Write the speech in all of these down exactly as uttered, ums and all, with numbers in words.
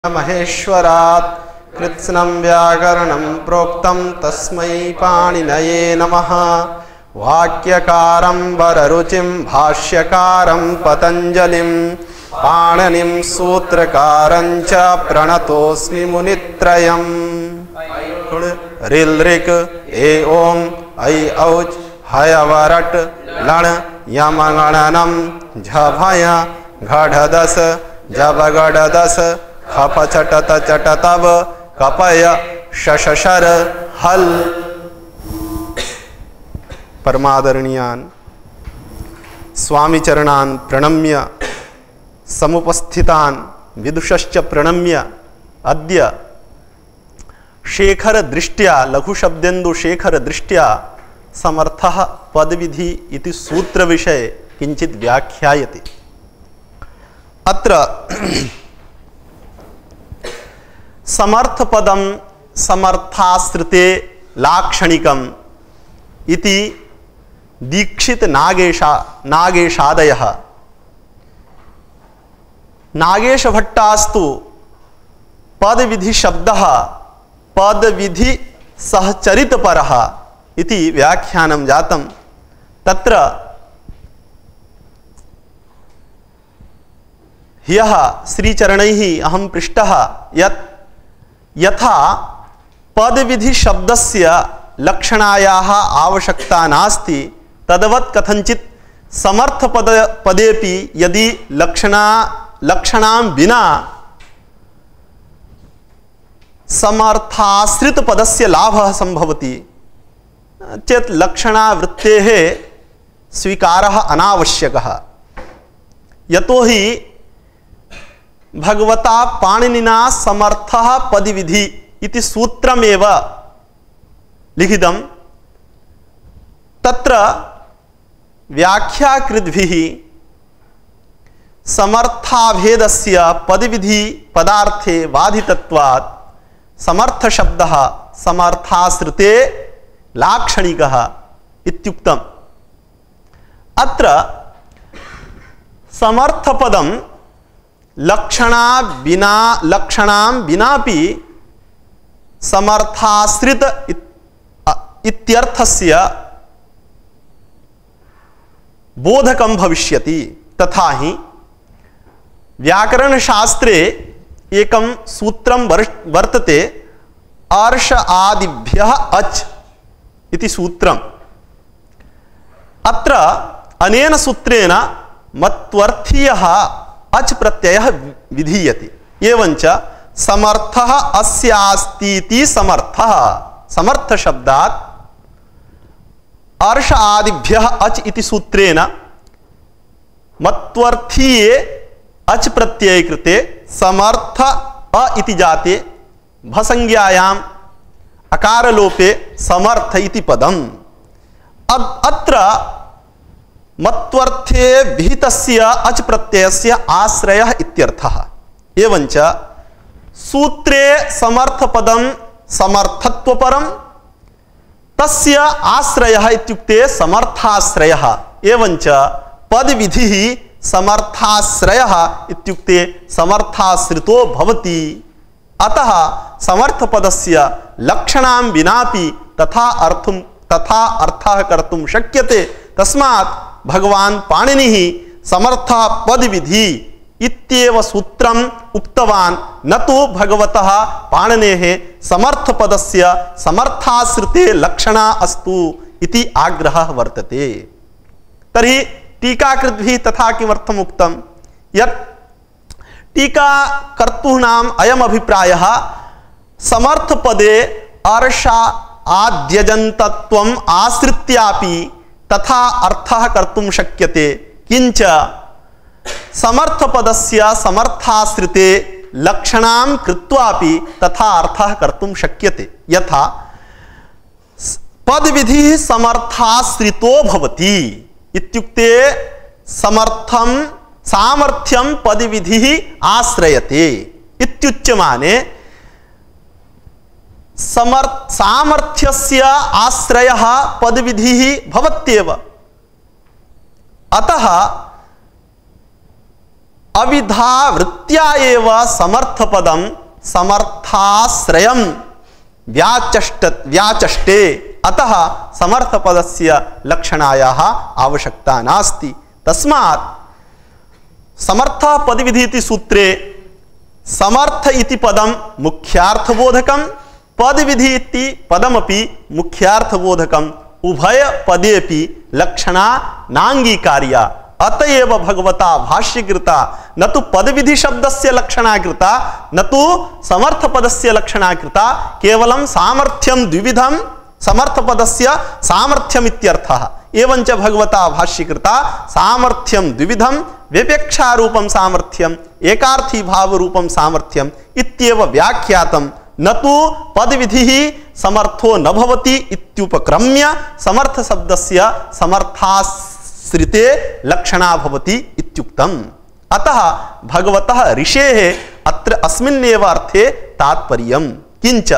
महेश्वरात् कृत्स्नं व्याकरणं प्रोक्तं तस्मै पाणिनये नमः। वाक्यकारं वररुचिं भाष्यकारं पतञ्जलिं पाणिनिं सूत्रकारं च प्रणतोऽस्मि मुनित्रयम्। ऋल ऋक ए ओम ऐ औच हयवरट लण यमगणनं झभय घढदस जबगडदस खप चटत चटतव कपय शशशर हल। परमादरणीयान् स्वामी चरणान् प्रणम्य समुपस्थितान् विदुषश्च प्रणम्य अद्य शेखर दृष्ट्या लघुशब्देन्दुशेखर दृष्ट्या समर्थः पदविधि इति सूत्र विषये किंचित व्याख्यायति। अत्र समर्थ पदम समर्थाश्रिते लाक्षणिकम इति दीक्षित नागेशा नागेशादयः नागेश भट्टास्तु पदविधि शब्दः पदविधि सहचरित परः इति व्याख्यानं जातं। तत्र ह्यः श्रीचरणैः अहं पृष्टः यत् यथा पदविधि शब्दस्य लक्षणायाः आवश्यकता नास्ति तद्वत् कथंचित् समर्थ पद पदेपि यदि लक्षणा लक्षणां विना समर्थाश्रित पदस्य लाभः संभवति चेत् लक्षणावृत्तेः स्वीकारः अनावश्यकः। यतोहि भगवता पाणिनिना समर्थः पदविधि इति सूत्रमेव लिखितं। तत्र व्याख्याकृद्भिः समर्थाभेदस्य पदविधि पदार्थे बाधितत्वात् समर्थ शब्दः समर्थाश्रिते लाक्षणिकः इत्युक्तम्। अत्र समर्थपदं लक्षणा बिना लक्षणां विनापि समर्थाश्रित इत्यर्थस्य बोधकं भविष्यति। तथा हि व्याकरणशास्त्रे एकं सूत्रं वर्तते अर्ष आदिभ्यः अच् इति सूत्रम्। अत्र अनेन सूत्रेण मत्वर्थीयः अच् प्रत्ययः विधीयते। एवञ्च समर्थः अस्यास्तीति समर्थः समर्थ शब्दात् अर्ष आदिभ्यः अच् इति सूत्रेण मत्वर्थीये अच् प्रत्यये कृते समर्थ अ इति जाते भसंज्ञायाम् अकारलोपे समर्थ इति पदम्। अत्र मत्वर्थे विहितस्य अच् प्रत्ययस्य आश्रयः इत्यर्थः। एवञ्च सूत्रे समर्थपदं समर्थत्वपरं तस्य आश्रयः इत्युक्ते समर्थाश्रयः। एवञ्च पदविधिः समर्थाश्रयः इत्युक्ते समर्थाश्रितो भवति। अतः समर्थपदस्य लक्षणां विनापि तथा अर्थं तथा अर्थः कर्तुं शक्यते। तस्मात् भगवान् पाणिनिः समर्थः पदविधि इत्येव सूत्रम् उक्तवान्, न तु भगवतः पाणिनेः समर्थपदस्य समर्थाश्रिते लक्षणा अस्तु इति आग्रहः वर्तते। तर्हि टीकाकृद्भिः तथा किमर्थम् उक्तं यत् टीकाकर्तॄणाम् अयम् अभिप्रायः समर्थपदे अर्ष आद्यजन्तत्वम् आश्रित्यापि तथा अर्थः कर्तुं शक्यते। किंच समर्थपदस्य समर्थाश्रिते लक्षणां कृत्वापि तथा अर्थः कर्तुं शक्यते। यथा पदविधिः समर्थाश्रितो भवति इत्युक्ते समर्थं सामर्थ्यं पदविधिः आश्रयते इत्युच्यमाने समर्थ सामर्थ्यस्य आश्रयः पदविधिः भवत्येव। अतः अविधावृत्त्या एव समर्थपदं समर्थाश्रयं व्याचष्ट व्याचष्टे अतः समर्थपदस्य लक्षणायाः आवश्यकता नास्ति। तस्मात् समर्थः पदविधि इति सूत्रे समर्थ इति पदं मुख्यार्थबोधकं पदविधि इति पदमपि मुख्यार्थबोधकं उभय पदेपि लक्षणा नांगीकार्या। अतएव भगवता भाष्यकृता न तो पदविधि शब्दस्य लक्षणाकृता न तो समर्थपदस्य लक्षणाकृता केवलं सामर्थ्यं द्विविधं समर्थपदस्य सामर्थ्यम् इत्यर्थः। एवञ्च भगवता भाष्यकृता सामर्थ्यं द्विविधं व्यपेक्षारूपं सामर्थ्यम् एकार्थी भावरूपं सामर्थ्यम् इत्येव व्याख्यातं न तो पदविधिः समर्थो न भवति इत्युपक्रम्य समर्थ शब्दस्य समर्थाश्रिते लक्षणा भवति इत्युक्तम्। अतः भगवतः ऋषेः अत्र अस्मिन्नेव अर्थे तात्पर्यम्। किंच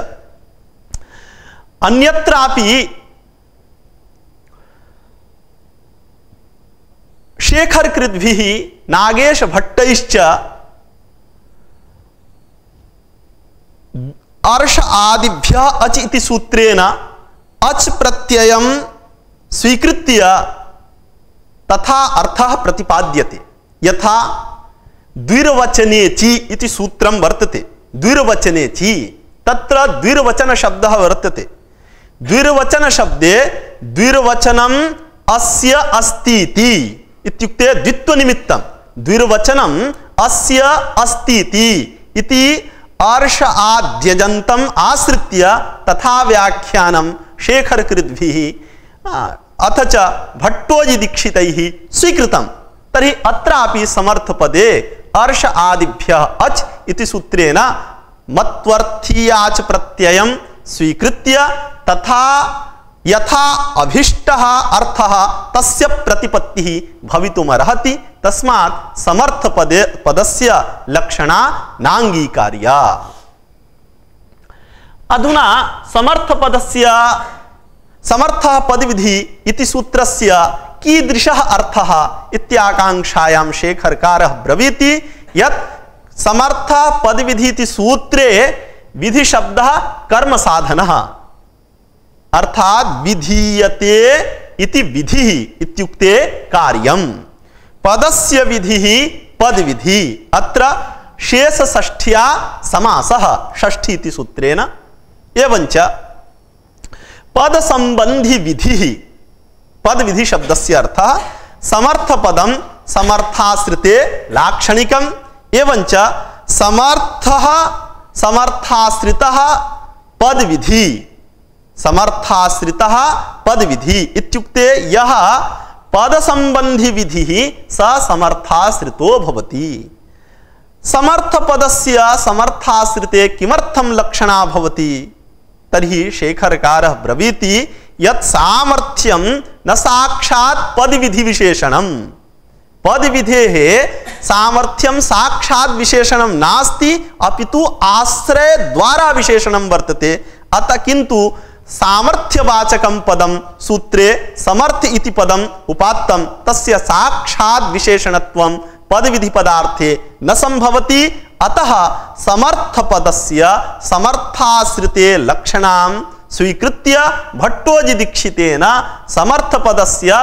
अन्यत्रापि शेखरकृद्भिः नागेशभट्टैश्च अर्ष आदिभ्यः अच इति सूत्रेण अच प्रत्ययं स्वीकृत्य तथा अर्थः प्रतिपाद्यते। यथा द्विर्वचने ची इति सूत्रं वर्तते। द्विर्वचने ची तत्र द्विर्वचन शब्दः वर्तते। द्विर्वचन शब्दे द्विर्वचनम् अस्य अस्ति इति इत्युक्ते द्वित्वनिमित्तं द्विर्वचनम् अस्य अस्ति इति अर्ष आद्यजन्तम् आश्रित्य तथा व्याख्यानं शेखरकृद्भिः अथ च भट्टोजी दीक्षितैः स्वीकृतं। तर्हि अत्रापि समर्थपदे अर्ष आदिभ्यः अच इति सूत्रेण मत्वर्थीयाच प्रत्ययं स्वीकृत्य तथा यथा अभीष्टः अर्थः तस्य प्रतिपत्तिः भवितुमर्हति। तस्मात् समर्थपदे पदस्य लक्षणा नांगीकार्या। अधुना समर्थपदस्य समर्थः पदविधि इति सूत्रस्य कीदृशः अर्थः इत्याकांक्षायां शेखरकारः ब्रवीति यत् समर्थः पदविधि इति सूत्रे विधि शब्दः कर्म साधनः अर्थात विधीयते इति विधिः इत्युक्ते कार्यं पदस्य विधिः पदविधि अत्र शेष षष्ठ्या समासः षष्ठी इति सूत्रेण एवञ्च पद संबंधी विधिः पदविधि शब्दस्य अर्थः समर्थपदं समर्थाश्रिते लाक्षणिकम् एवञ्च समर्थः समर्थाश्रितः पदविधि समर्थाश्रितः पदविधि इत्युक्ते यः पद संबंधी विधिः स समर्थाश्रितो भवति। समर्थपदस्य समर्थाश्रिते किमर्थं लक्षणा भवति तर्हि शेखरकारः ब्रवीति यत् सामर्थ्यं न साक्षात् पदविधि विशेषणं पदविधेः सामर्थ्यं साक्षात् विशेषणं नास्ति अपितु आश्रय द्वारा विशेषणं वर्तते। अतः किन्तु सामर्थ्यवाचकं पदं सूत्रे समर्थ इति पदम् उपात्तं तस्य साक्षात् विशेषणत्वं पदविधि पदार्थे न संभवति। अतः समर्थपदस्य समर्थाश्रिते लक्षणां स्वीकृत्य भट्टोजी दीक्षितेन समर्थपदस्य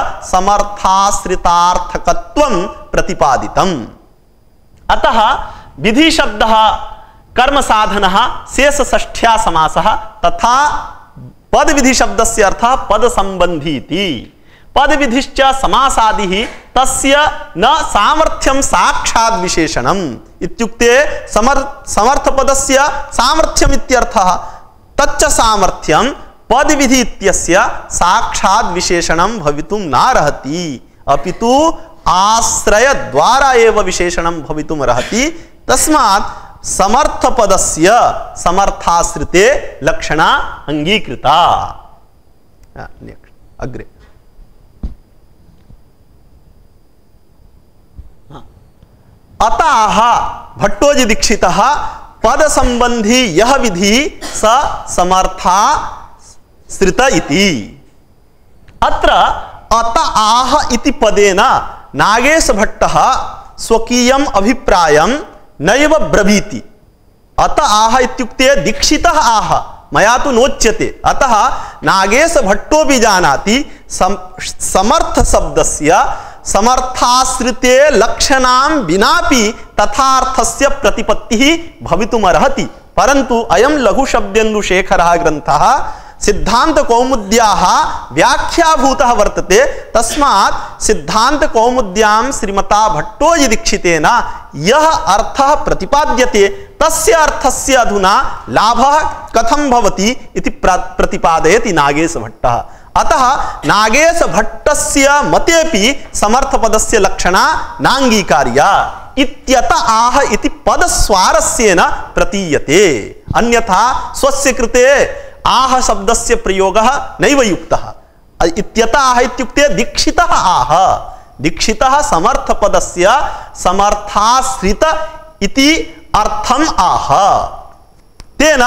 समर्थाश्रितार्थकत्वं प्रतिपादितम्। अतः विधि शब्दः कर्म साधनः शेष षष्ठ्या समासः तथा पद विधि शब्दस्य अर्थः पद संबंधी इति पद विधिश्च समासादिः तस्य न सामर्थ्यं साक्षात् विशेषणम् इत्युक्ते समर्थ समर्थपदस्य सामर्थ्यम् इत्यर्थः तच्च सामर्थ्यं पद विधि इत्यस्य साक्षात् विशेषणं भवितुं नार्हति अपितु आश्रय द्वारा एव विशेषणं भवितुम् अर्हति। तस्मात् समर्थपदस्य समर्थाश्रिते लक्षणा अंगीकृता। अग्रे अतः भट्टोजी दीक्षितः पद संबंधी यह विधि स समर्थाश्रित इति। अत्र अत आह इति पदेन नागेश भट्टः स्वकीयम अभिप्रायम नैव ब्रवीति। अतः आह इत्युक्ते दीक्षितः आह मया तु नोच्यते। अतः नागेश भट्टो भी जानाति सम, समर्थ शब्दस्य समर्थाश्रिते लक्षणां विनापि तथार्थस्य प्रतिपत्तिः भवितुमर्हति। परन्तु अयं लघुशब्देन्दुशेखरः ग्रन्थः सिद्धांत कौमुद्याः व्याख्याभूतः वर्तते। तस्मात् सिद्धांत कौमुद्यां श्रीमता भट्टोजी दीक्षितेन यः अर्थः प्रतिपाद्यते तस्य अर्थस्य अधुना लाभः कथं भवति इति प्रतिपादयति नागेश भट्टः। अतः नागेश भट्टस्य मतेपि समर्थपदस्य लक्षणा नांगीकार्या इत्यत आह इति पदस्वारस्येन प्रतीयते। अन्यथा स्वस्य कृते आह शब्दस्य प्रयोगः नैव युक्तः। इत्यत आह इत्युक्ते दीक्षितः आह, दीक्षितः समर्थपदस्य समर्थाश्रित इति अर्थम आह। तेन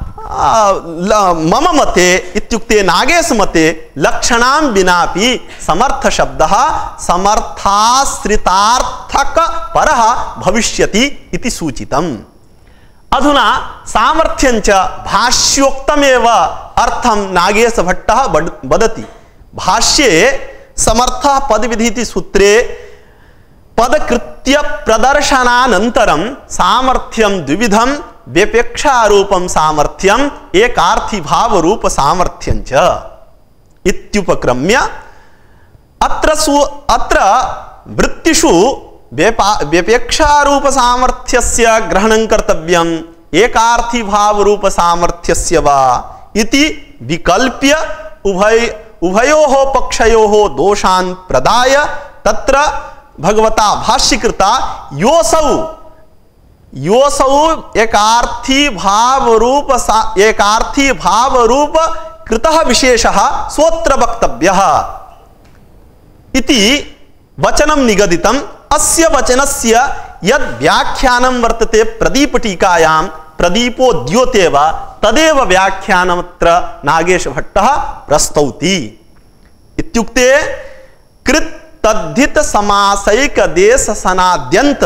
मम मते इत्युक्ते नागेश मते लक्षणां विनापि समर्थ शब्दः समर्थाश्रितार्थक परः भविष्यति इति सूचितम्। अधुना सामर्थ्यञ्च भाष्योक्तमेव अर्थं नागेश भट्टः वदति। भाष्ये समर्थः पदविधि सूत्रे पदकृत्य प्रदर्शनानन्तरं सामर्थ्यं द्विविधं व्यपेक्षारूपं सामर्थ्यं एकार्थी भाव रूप सामर्थ्यं च इत्युपक्रम्य अत्र सु अत्र वृत्तिषु व्यपेक्षारूप सामर्थ्यस्य ग्रहणं कर्तव्यम् एकार्थी भाव रूप सामर्थ्यस्य वा इति विकल्प्य उभय उभयोः पक्षयोः दोषान् प्रदाय तत्र भगवता भाष्यकृता योऽसौ योऽसौ एकार्थी भाव रूप एकार्थी भाव रूप कृतः विशेषः सोत्र वक्तव्यः इति वचनं निगदितम्। अस्य वचनस्य यद् व्याख्यानं वर्तते प्रदीप टीकायां प्रदीपो द्योते वा तदेव व्याख्यानमत्र नागेश भट्टः प्रस्तौति। इत्युक्ते कृत् तद्धित समासैक देश सनाद्यंत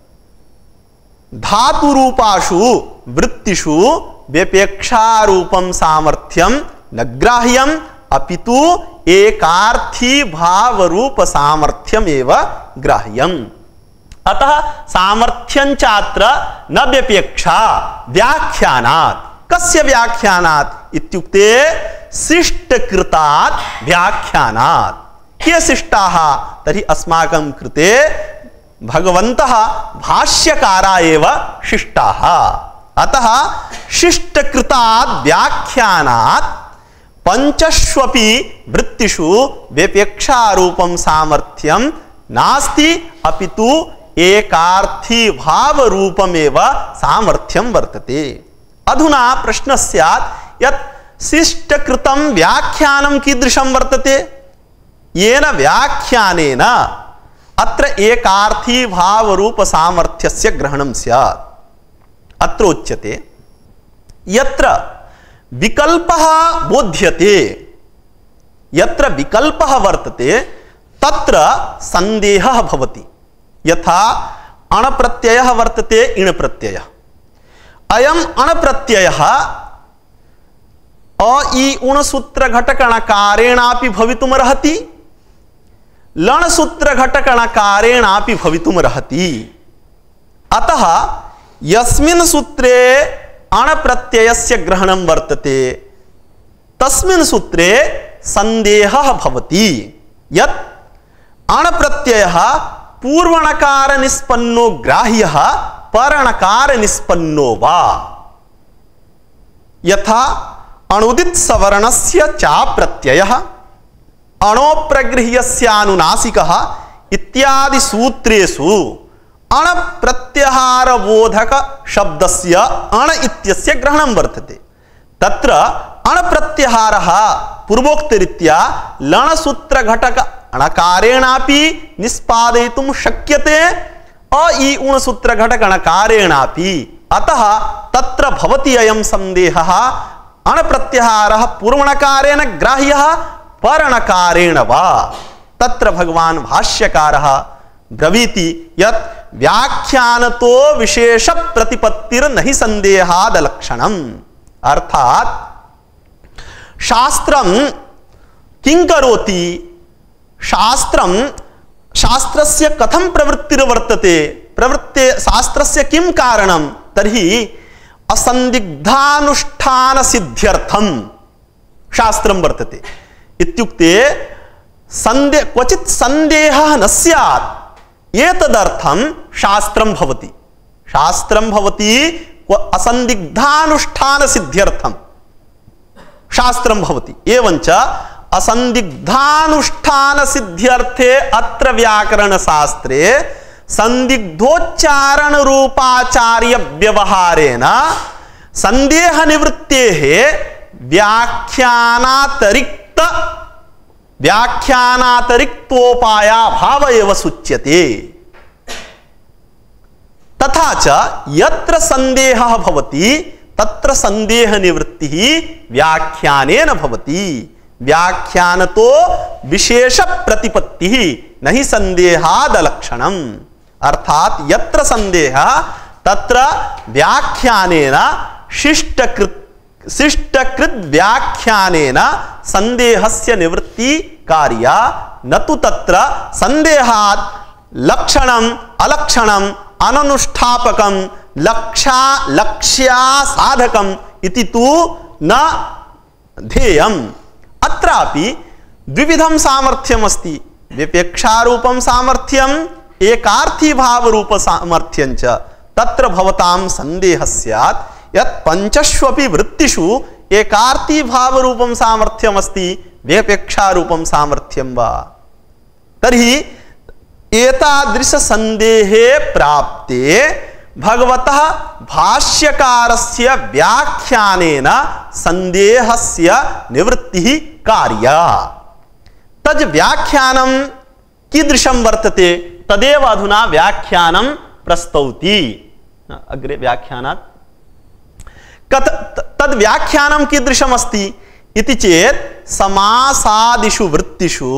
धातु रूपाशु वृत्तिषु व्यपेक्षारूपं सामर्थ्यं न ग्राह्यम् अपितु एकार्थी भाव रूप सामर्थ्यम एव ग्राह्यम्। अतः सामर्थ्यं चात्र न व्यपेक्षा व्याख्यानात्। कस्य व्याख्यानात् इत्युक्ते शिष्टकृतात् व्याख्यानात्। के शिष्टाः तर्हि अस्माकं कृते भगवन्तः भाष्यकारा एव शिष्टाः। अतः शिष्टकृतात् व्याख्यानात् पंचष्वपि वृत्तिषु व्यपेक्षारूपं सामर्थ्यं नास्ति अपितु एकार्थी भाव रूपमेव सामर्थ्यं वर्तते। अधुना प्रश्नः स्यात् यत् शिष्टकृतं व्याख्यानं कीदृशं वर्तते येन व्याख्यानेन अत्र एकार्थी भाव रूप सामर्थ्यस्य ग्रहणं स्यात्। अत्र उच्यते यत्र विकल्पः बोध्यते यत्र विकल्पः वर्तते तत्र संदेहः भवति। यथा अण प्रत्ययः वर्तते इण प्रत्ययः। अयम् अण प्रत्ययः अ इ उण सूत्र घटकणकारेणापि भवितुमर्हति लण सूत्र घटकणकारेणापि भवितुमर्हति। अतः यस्मिन् सूत्रे अण प्रत्ययस्य ग्रहणं वर्तते तस्मिन् सूत्रे संदेहः भवति यत् अण प्रत्ययः पूर्वणकार निष्पन्नो ग्राह्यः परणकार निष्पन्नो वा। यथा अणुदित सवर्णस्य चा प्रत्ययः अणोप्रगृह्यस्यानुनासिकः इत्यादि सूत्रेषु अण प्रत्याहार बोधक शब्दस्य अण इत्यस्य ग्रहणं वर्तते। तत्र अण प्रत्याहारः पूर्वोक्तरीत्या लण सूत्र घटक अणकारेणापि निष्पादयितुं शक्यते अ इ उण सूत्र घटक अणकारेणापि। अतः तत्र भवति अयं संदेहः अण प्रत्याहारः पूर्वणकारेण ग्राह्यः परणकारेण वा। तत्र भगवान् भाष्यकारः ब्रवीति यत् व्याख्यानतो विशेष प्रतिपत्तिर नहि संदेहाद लक्षणम। अर्थात शास्त्रम किं करोति, शास्त्रम शास्त्रस्य कथं प्रवृत्तिर्वर्तते, प्रवृत्ते शास्त्रस्य किं कारणं, तर्हि असंदिग्धानुष्ठान सिद्ध्यर्थम शास्त्रं वर्तते। इत्युक्ते संदेह क्वचित् संदेहः न स्यात् एतदर्थं शास्त्रं भवति। शास्त्रं भवति असंदिग्धानुष्ठान सिद्ध्यर्थम शास्त्रं भवति। एवञ्च असंदिग्धानुष्ठान सिद्ध्यर्थे अत्र व्याकरण शास्त्रे संदिग्धोच्चारण रूपाचार्य व्यवहारेण संदेह निवृत्तेः व्याख्यानातिरिक्त व्याख्यानातिरिक्तोपायाभाव एव सूच्यते। तथा च यत्र संदेहः भवति तत्र संदेह निवृत्तिः व्याख्यानेन भवति। व्याख्यानतो विशेष प्रतिपत्तिः नहि संदेहाद लक्षणम। अर्थात यत्र संदेहः तत्र व्याख्यानेन शिष्टकृत शिष्टकृत व्याख्यानेन संदेहस्य निवृत्ति कार्या, न तु तत्र संदेहात् लक्षणम अलक्षणम अननुष्ठापकम लक्षा लक्ष्या साधकम इति तु न ध्येयम्। अत्रापि द्विविधं सामर्थ्यम् अस्ति। विपेक्षारूपं सामर्थ्यम् एकार्थी भाव रूप सामर्थ्यं च। तत्र भवतां संदेहः स्यात् यत् पंचष्वपि वृत्तिषु एकार्थी भाव रूपं सामर्थ्यम् अस्ति विपेक्षारूपं सामर्थ्यं वा। तर्हि एतादृश संदेहे प्राप्ते भगवतः भाष्यकारस्य व्याख्यानेन संदेहस्य निवृत्तिः कार्या। तद् व्याख्यानं कीदृशं वर्तते तदेव अधुना व्याख्यानं प्रस्तौति। अग्रे व्याख्यानात् कथ तद् व्याख्यानं कीदृशम् अस्ति इति चेत् समासादिषु वृत्तिषु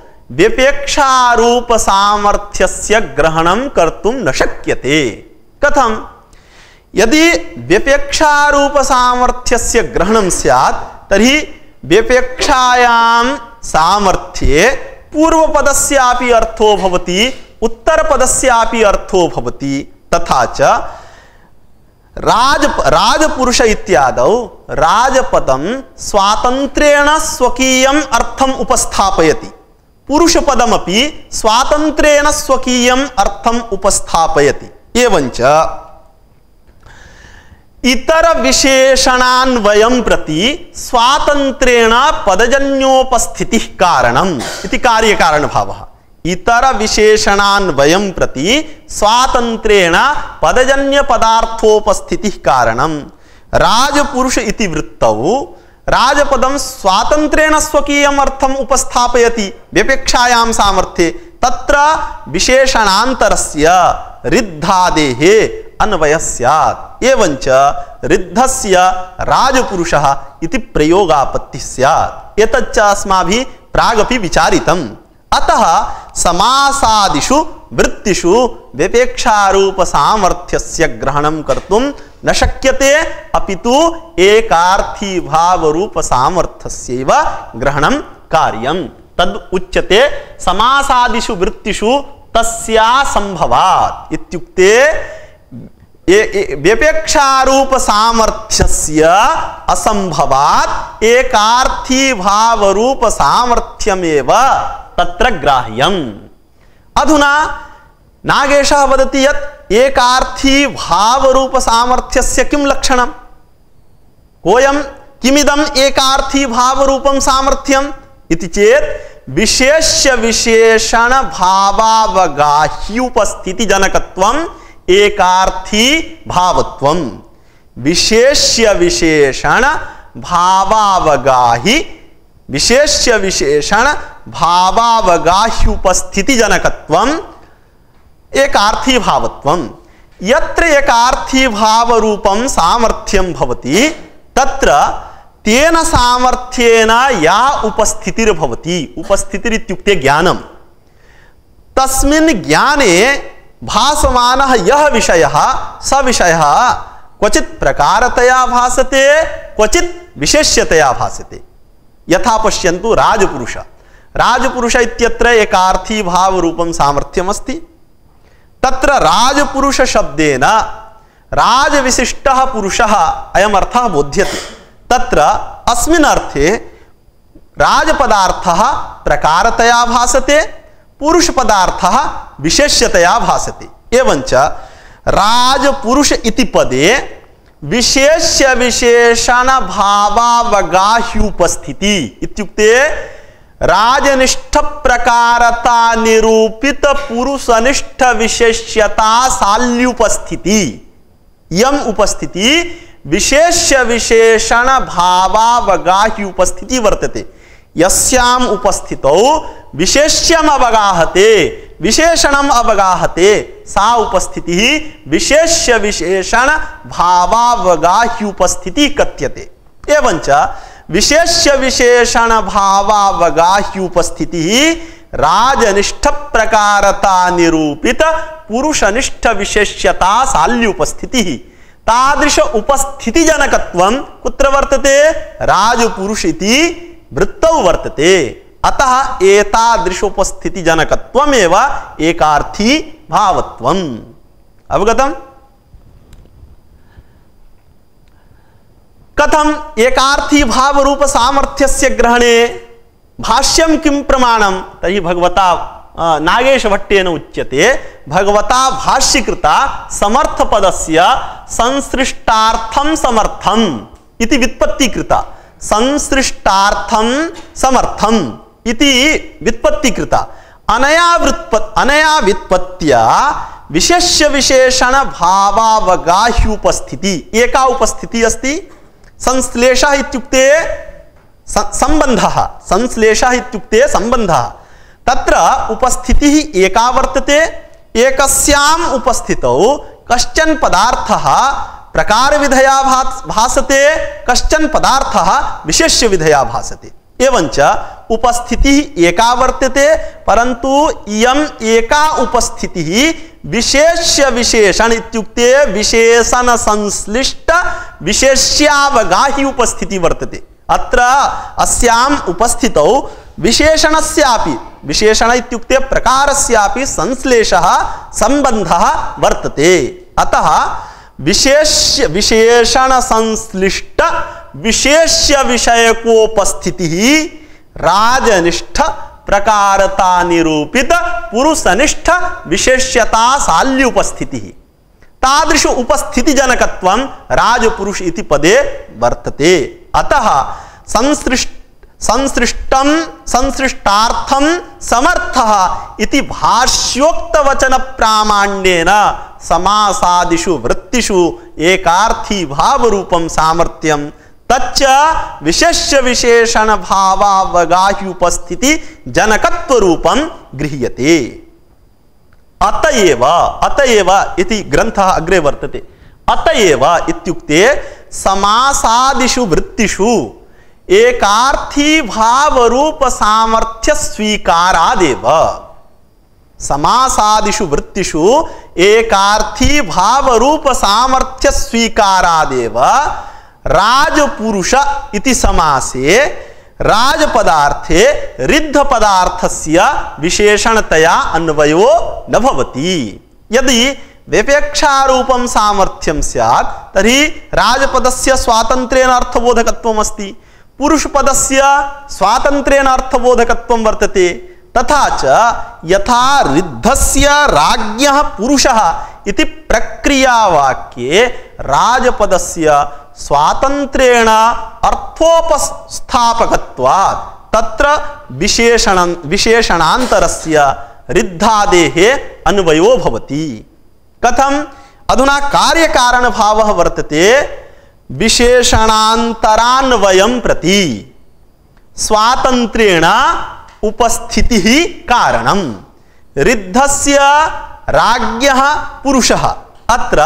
विपेक्षारूप सामर्थ्यस्य ग्रहणं कर्तुं न शक्यते। कथं? यदि विपेक्षारूप सामर्थ्यस्य ग्रहणं स्यात् तर्हि विपेक्षायां सामर्थ्ये पूर्वपदस्यापि अर्थो भवति उत्तरपदस्यापि अर्थो भवति। तथा च राज राजपुरुष इत्यादौ राजपदं स्वातन्त्र्येण स्वकीयम् अर्थम् उपस्थापयति, पुरुषपदमपि स्वातन्त्र्येण स्वकीयम् अर्थम् उपस्थापयति। एवञ्च इतर विशेषणान्वयं प्रति स्वातन्त्र्येण पदजन्योपस्थितिः कारणम् इति कार्यकारणभावः। इतर विशेषणान्वयं प्रति स्वातन्त्र्येण पदजन्य पदार्थोपस्थितिः कारणम्। राजपुरुष इति वृत्तौ राजपदं स्वातन्त्र्येण स्वकीयम् अर्थम् उपस्थापयति विपेक्षायां सामर्थ्ये। तत्र विशेषणान्तरस्य रिद्धादेः अन्वयः स्यात्। एवञ्च रिद्धस्य राजपुरुषः इति प्रयोगापत्तिः स्यात्। एतच्च अस्माभिः प्रागपि विचारितम्। अतः समासादिषु वृत्तिषु विपेक्षारूप सामर्थ्यस्य ग्रहणं कर्तुं न शक्यते, अपितु एकार्थी भाव रूप सामर्थ्यस्यैव ग्रहणं कार्यं। तद् उच्यते समासादिषु वृत्तिषु तस्या संभवात्। इत्युक्ते विपेक्षारूप सामर्थ्यस्य असंभवात् एकार्थी भाव रूप सामर्थ्यमेव तत्र ग्राह्यम्। अधुना नागेशः वदति यत् एकार्थी भाव रूप सामर्थ्यस्य किं लक्षणं, कोऽयं किमिदम् एकार्थी भाव रूपं सामर्थ्यम् इति चेत् विशेष्य विशेषण भावावगाह्युपस्थिति जनकत्वम् एकार्थी भावत्वम्। विशेष्य विशेषण भावावगाहि विशेष्य विशेषण भावावगाह्युपस्थिति जनकत्वम् एकार्थी भावत्वम्। यत्र एकार्थी भाव रूपं सामर्थ्यं भवति तत्र तेन सामर्थ्येन या उपस्थितिर्भवति, उपस्थितिरित्युक्ते ज्ञानम्, तस्मिन् ज्ञाने भासमानः यः विषयः स विषयः क्वचित् प्रकारतया भासते क्वचित् विशेष्यतया भासते। यथा पश्यन्तु राजपुरुष राजपुरुष इत्यत्र एकार्थी भाव रूपं सामर्थ्यम् अस्ति। तत्र राजपुरुष शब्देन राजविशिष्टः पुरुषः अयम् अर्थः बोध्यते। तत्र अस्मिन् अर्थे राजपदार्थः प्रकारतया भासते पुरुषपदार्थः विशेष्यतया भासते। एवञ्च राजपुरुष इति पदे विशेष्य विशेषण भावावगाह्युपस्थिति इत्युक्ते राजनिष्ठ प्रकारता निरूपित पुरुषनिष्ठ विशेष्यता साल्युपस्थिति। यम उपस्थिति विशेष्य विशेषण भावावगाह्युपस्थिति वर्तते। यस्याम उपस्थितौ विशेष्यम अवगाहते विशेषणम अवगाहते सा उपस्थिति विशेष्य विशेषण भावावगाह्युपस्थिति कथ्यते। एवञ्च विशेष्य विशेषण भावावगाह्युपस्थिति राजनिष्ठ प्रकारता निरूपित पुरुषनिष्ठ विशेष्यता साल्युपस्थिति। तादृश उपस्थिति जनकत्वं कुत्र वर्तते? राजपुरुष इति वृत्तौ वर्तते। अतः एतादृशोपस्थिति जनकत्वमेव एकार्थी भावत्वम्। अवगतम्? कथम एकार्थी भाव रूप सामर्थ्यस्य ग्रहणे भाष्यं किं प्रमाणं? तर्हि भगवता नागेश भट्टेन उच्यते भगवता भाष्यकृता समर्थ पदस्य संसृष्टार्थं समर्थम् इति व्युत्पत्ति कृता। संसृष्टार्थं समर्थम् इति व्युत्पत्ति कृता। अनया व्युत्पत् अनया व्युत्पत्त्या विशेष्य विशेषण भावावगाह्युपस्थिति एका उपस्थिति अस्ति। संश्लेषः इत्युक्ते संबंधः संश्लेषः इत्युक्ते संबंधः। तत्र उपस्थितिः एका वर्तते। एकस्याम् उपस्थितौ कश्चन पदार्थः प्रकार विधया भासते कश्चन पदार्थः विशेष्य विधया भासते। एवञ्च उपस्थितिः एका वर्तते परन्तु इयम् एका उपस्थितिः विशेष्य विशेषण इत्युक्ते विशेषण संश्लिष्ट विशेष्यावगाही उपस्थिति वर्तते। अत्र अस्याम् उपस्थितौ विशेषणस्यापि विशेषण इत्युक्ते प्रकारस्यापि संश्लेषः संबन्धः वर्तते। अतः विशेष्य विशेषण संश्लिष्ट विशेष्य विषयकोपस्थिति राजनिष्ठ प्रकारता निरूपित पुरुषनिष्ठ विशेष्यता साल्युपस्थिति। तादृश उपस्थिति जनकत्वं राजपुरुष इति पदे वर्तते। अतः संसृष्ट संसृष्टं संसृष्टार्थं समर्थः इति भाष्योक्त वचन प्रामाण्येन समासादिषु वृत्तिषु एकार्थी भाव रूपं सामर्थ्यं तच्च विशेष्य विशेषण भावावगाह्युपस्थिति जनकत्व रूपं गृह्यते। अतएव अतएव इति ग्रन्थः अग्रे वर्तते। अतएव इत्युक्ते समासादिषु वृत्तिषु एकार्थी भाव रूप सामर्थ्य स्वीकारादेव। समासादिषु वृत्तिषु एकार्थी भाव रूप सामर्थ्य स्वीकारादेव राजपुरुष इति समासे राजपदार्थे रिद्ध पदार्थस्य विशेषणतया अन्वयो न भवति। यदि व्यपेक्षारूपं सामर्थ्यं स्यात् तर्हि राजपदस्य स्वातन्त्र्येण अर्थबोधकत्वम् अस्ति, पुरुषपदस्य स्वातन्त्र्येण अर्थबोधकत्वं वर्तते। तथा च यथा रिद्धस्य राज्ञः पुरुषः इति प्रक्रियावाक्ये राजपदस्य स्वातन्त्र्येण अर्थोपस्थापकत्वात् तत्र विशेषण विशेषणान्तरस्य रिद्धादेः अन्वयो भवति। कथम्? अधुना कार्यकारणभावः वर्तते विशेषणान्तरान्वयं प्रति स्वातन्त्र्येण उपस्थितिः कारणं। रिद्धस्य राज्ञः पुरुषः अत्र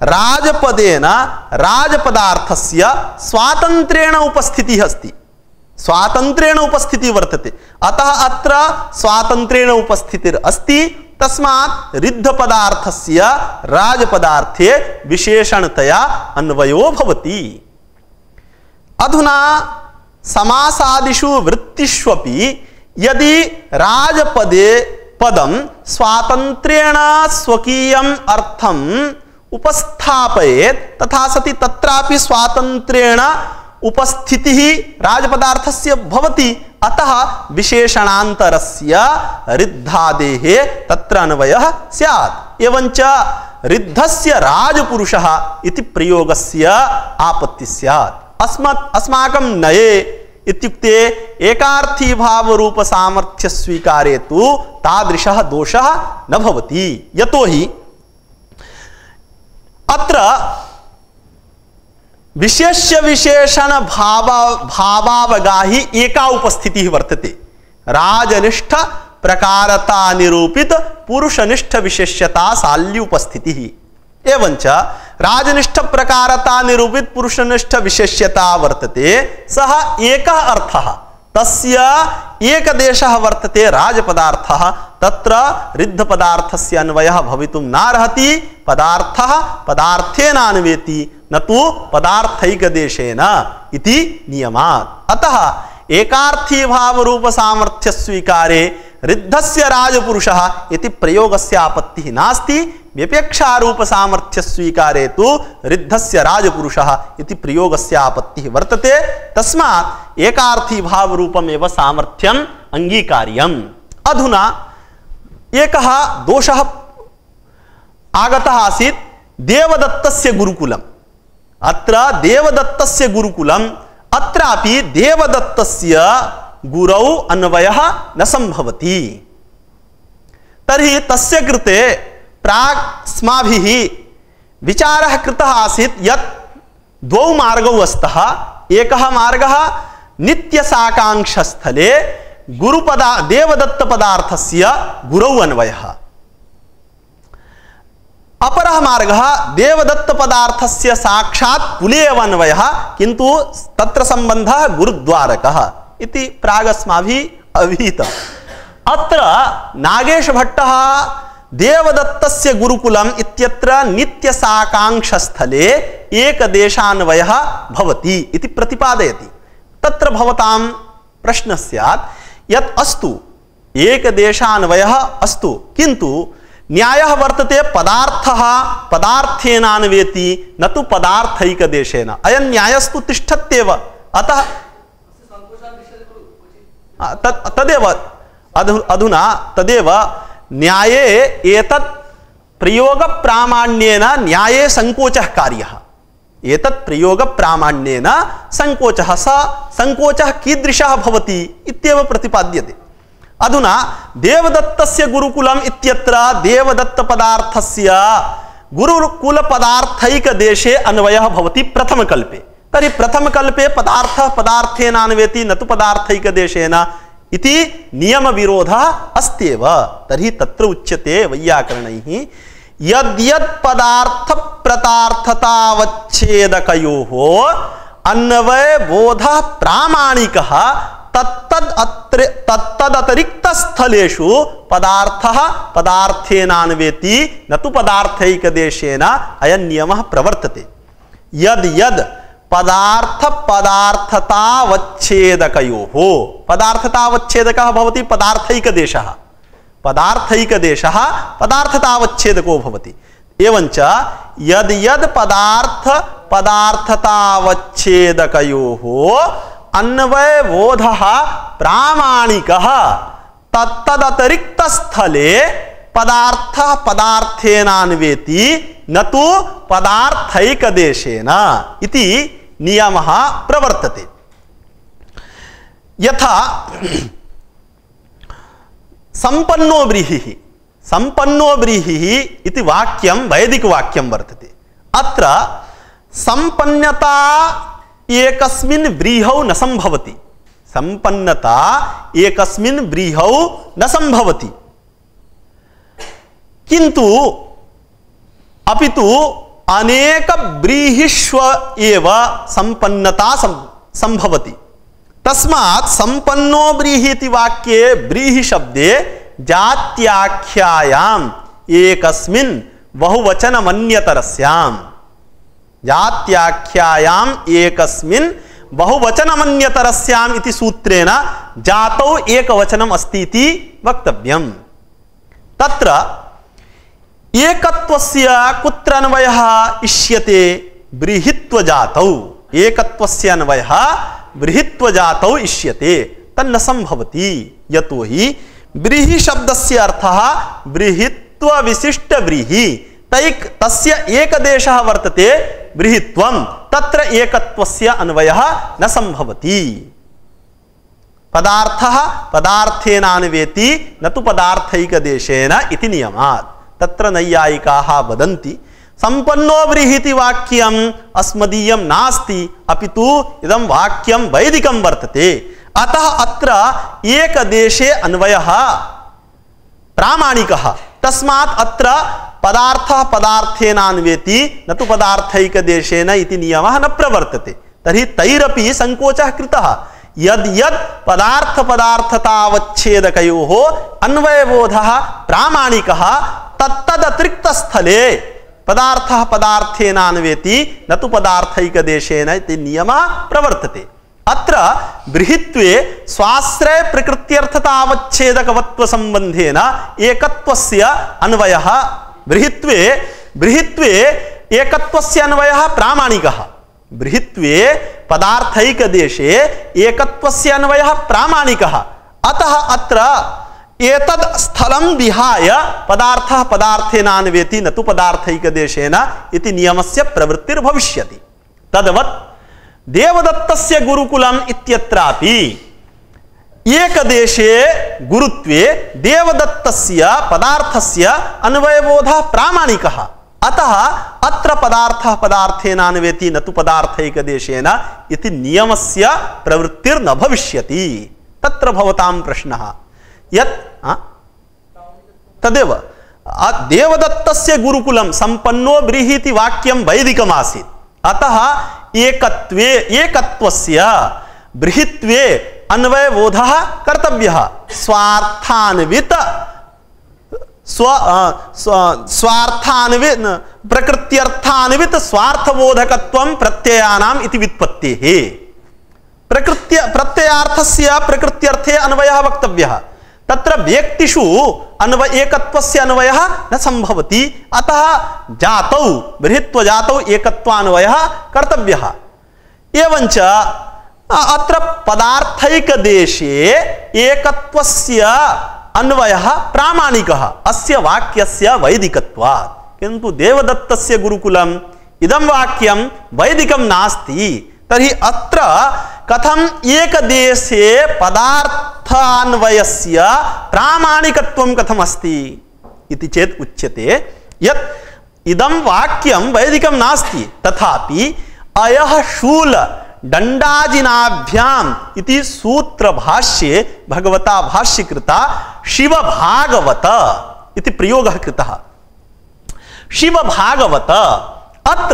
राजपदेन राजपदार्थस्य स्वातन्त्र्येण उपस्थितिः अस्ति। स्वातन्त्र्येण उपस्थितिः वर्तते, अतः अत्र स्वातन्त्र्येण उपस्थितिर् अस्ति, तस्मात् रिद्धपदार्थस्य राजपदार्थे विशेषणतया अन्वयो भवति। अधुना समासादिषु वृत्तिष्वपि यदि राजपदे पदं स्वातन्त्र्येण स्वकीयम् अर्थम् उपस्थापयेत् तथा सति तत्रापि स्वातन्त्र्येण उपस्थितिः राजपदार्थस्य भवति, अतः विशेषणान्तरस्य रिद्धादेः तत्र अन्वयः स्यात्। एवञ्च रिद्धस्य राजपुरुषः इति प्रयोगस्य आपत्तिः स्यात्। अस्मत् अस्माकं नये इत्युक्ते एकार्थी भाव रूप सामर्थ्य स्वीकारे तु तादृशः दोषः न भवति। यतोहि अत्र विशेष्य विशेषण भाव भावावगाही एका उपस्थितिः वर्तते, राजनिष्ठ प्रकारता निरूपित पुरुषनिष्ठ विशेष्यता शाल्य उपस्थितिः। एवञ्च राजनिष्ठ प्रकारता निरूपित पुरुषनिष्ठ विशेष्यता वर्तते, सः एकः अर्थः, तस्य एकदेशः वर्तते राजपदार्थः, तत्र रिद्धपदार्थस्य अन्वयः भवितुं नार्हति। पदार्थः पदार्थेन अन्वेति न तु पदार्थैकदेशेन इति नियमात्। अतः एकार्थी भाव रूप सामर्थ्य स्वीकारे रिद्धस्य राजपुरुषः इति प्रयोगस्य आपत्तिः नास्ति। व्यपेक्षा रूप सामर्थ्य स्वीकारे तु रिद्धस्य राजपुरुषः इति प्रयोगस्य आपत्तिः वर्तते। तस्मात् एकार्थी भाव रूपमेव सामर्थ्यम् अंगीकार्यम्। अधुना एकः दोषः आगतः आसीत्, देवदत्तस्य गुरुकुलम्। अत्र देवदत्तस्य गुरुकुलम्, अत्रापि देवदत्तस्य गुरौ अन्वयः न संभवति। तर्हि तस्य कृते प्राक् अस्माभिः विचारः कृतः आसीत् यत् द्वौ मार्गौ स्तः। एकः मार्गः नित्यसाकाङ्क्षस्थले गुरुपदा देवदत्तपदार्थस्य गुरौ अन्वयः, अपरः मार्गः देवदत्तपदार्थस्य साक्षात् कुले एव अन्वयः, किन्तु तत्र सम्बन्धः गुरुद्वारकः इति प्रागस्माभिः अभिहितम्। अत्र नागेशभट्टः देवदत्तस्य गुरुकुलम् इत्यत्र नित्यसाकाङ्क्षस्थले एकदेशान्वयः भवति इति प्रतिपादयति। तत्र भवतां प्रश्नः स्यात् यत् अस्तु एकदेशान्वयः अस्तु, किन्तु न्यायः वर्तते पदार्थः पदार्थेनान्वेति न तु पदार्थैकदेशेन। अयं न्यायस्तु तिष्ठत्येव। अतः तदेव अधुना तदेव न्याये एतत् प्रयोग प्रामाण्येन न्याये संकोचः कार्यः। एतत् प्रयोग प्रामाण्येन संकोचः, स संकोचः कीदृशः भवति इत्येव प्रतिपाद्यते। अधुना देवदत्तस्य गुरुकुलम् इत्यत्र देवदत्तपदार्थस्य गुरुकुलपदार्थैकदेशे अन्वयः भवति प्रथमकल्पे। तर्हि प्रथमकल्पे पदार्थः पदार्थेनान्वेति न तु पदार्थैकदेशेन इति नियमविरोधः अस्त्येव। तर्हि तत्र उच्यते वैयाकरणैः यद्यत् पदार्थ प्रतार्थतावच्छेदकयोः अन्वयबोधः प्रामाणिकः तत्तद् अत्र तत्तदतिरिक्तस्थलेषु पदार्थः पदार्थेनान्वेति न तु पदार्थैकदेशेन अयं नियमः प्रवर्तते। यद् यद् पदार्थ पदार्थतावच्छेदकयोः, पदार्थतावच्छेदकः भवति पदार्थैकदेशः, पदार्थैकदेशः पदार्थतावच्छेदको भवति। एवञ्च यद् यद् पदार्थ पदार्थतावच्छेदकयोः अन्वयबोधः प्रामाणिकः तत्तदतिरिक्तस्थले पदार्थः पदार्थेनान्वेति न तु पदार्थैकदेशेन इति नियमः प्रवर्तते। यथा संपन्नो व्रीहिः, संपन्नो व्रीहिः इति वाक्यं वैदिकवाक्यं वर्तते। अत्र संपन्नता एकस्मिन् व्रीहौ न संभवति, संपन्नता एकस्मिन् व्रीहौ न संभवति, किन्तु अपितु अनेक व्रीहिष्व एव संपन्नता संभवति। तस्मात् संपन्नो व्रीहि इति वाक्ये व्रीहि शब्दे जात्याख्यायाम् एकस्मिन् बहुवचनमन्यतरस्याम् जात्याख्यायाम् एकस्मिन् बहुवचनमन्यतरस्याम् इति सूत्रेण जातौ एकवचनम् अस्ति इति वक्तव्यम्। तत्र एकत्वस्य कुत्र अन्वयः इष्यते? व्रीहित्वजातौ। एकत्वस्य अन्वयः व्रीहित्वजातौ इष्यते। तन्न संभवति। यतोहि व्रीहि शब्दस्य अर्थः व्रीहित्व विशिष्ट व्रीहि। तैक तस्य एकदेशः वर्तते व्रीहित्वं। तत्र एकत्वस्य अन्वयः न संभवति। पदार्थः पदार्थेनान्वेति न तु पदार्थैकदेशेन इति नियमात्। तत्र नैयायिकाः वदन्ति संपन्नो व्रीहि इति वाक्यम् अस्मदीयं नास्ति, अपितु इदं वाक्यं वैदिकं वर्तते। अतः अत्र एकदेशे अन्वयः प्रामाणिकः। तस्मात् अत्र पदार्थः पदार्थेनान्वेति न तु पदार्थैकदेशेन इति नियमः न प्रवर्तते। तर्हि तैरपि संकोचः कृतः। यद् यद् पदार्थ पदार्थतावच्छेदकयोः अन्वयबोधः प्रामाणिकः तत्तदतिरिक्तस्थले पदार्थः पदार्थेनान्वेति न तु पदार्थैकदेशेन इति नियमः प्रवर्तते। अत्र व्रीहित्वे स्वाश्रय प्रकृत्यर्थतावच्छेदकवत्व संबंधेन एकत्वस्य अन्वयः व्रीहित्वे व्रीहित्वे एकत्वस्य अन्वयः प्रामाणिकः। व्रीहित्वे पदार्थैकदेशे एकत्वस्य अन्वयः प्रामाणिकः। अतः अत्र एतद् स्थलं विहाय पदार्थः पदार्थेनान्वेति न तु पदार्थैकदेशेन इति नियमस्य प्रवृत्तिर्भविष्यति। तद्वत् देवदत्तस्य गुरुकुलम् इत्यत्रापि एकदेशे गुरुत्वे देवदत्तस्य पदार्थस्य अन्वयबोधः प्रामाणिकः। अतः अत्र पदार्थः पदार्थेनान्वेति न तु पदार्थैकदेशेन इति नियमस्य प्रवृत्तिर्न भविष्यति। तत्र भवतां प्रश्नः यत् तदेव देवदत्तस्य गुरुकुलं संपन्नो व्रीहि इति वाक्यं वैदिकमासीत्। अतः एकत्वे एकत्वस्य व्रीहित्वे अन्वयबोधः कर्तव्यः। स्वार्थान्वित स्व स्वार्थान्वित प्रकृत्यर्थान्वित स्वार्थबोधकत्वं प्रत्ययानाम् इति व्युत्पत्तेः। प्रकृत्य प्रत्ययार्थस्य प्रकृत्यर्थे अन्वयः वक्तव्यः। तत्र व्यक्तिषु अन्वय एकत्वस्य अन्वयः न संभवति। अतः जातौ व्रीहित्वजातौ एकत्वान्वयः कर्तव्यः। एवञ्च अत्र पदार्थैकदेशे एकत्वस्य अन्वयः प्रामाणिकः अस्य वाक्यस्य वैदिकत्वात्। किन्तु देवदत्तस्य गुरुकुलम् इदं वाक्यं वैदिकं नास्ति। तर्हि अत्र कथम् एकदेशे पदार्थान्वयस्य प्रामाणिकत्वं कथम् अस्ति इति चेत् उच्यते यत् इदं वाक्यं वैदिकं नास्ति, तथापि अयः शूल दण्डाजिनाभ्याम् इति सूत्रभाष्ये भगवता भाष्यकृता शिवभागवत इति प्रयोगः कृतः। शिवभागवत अत्र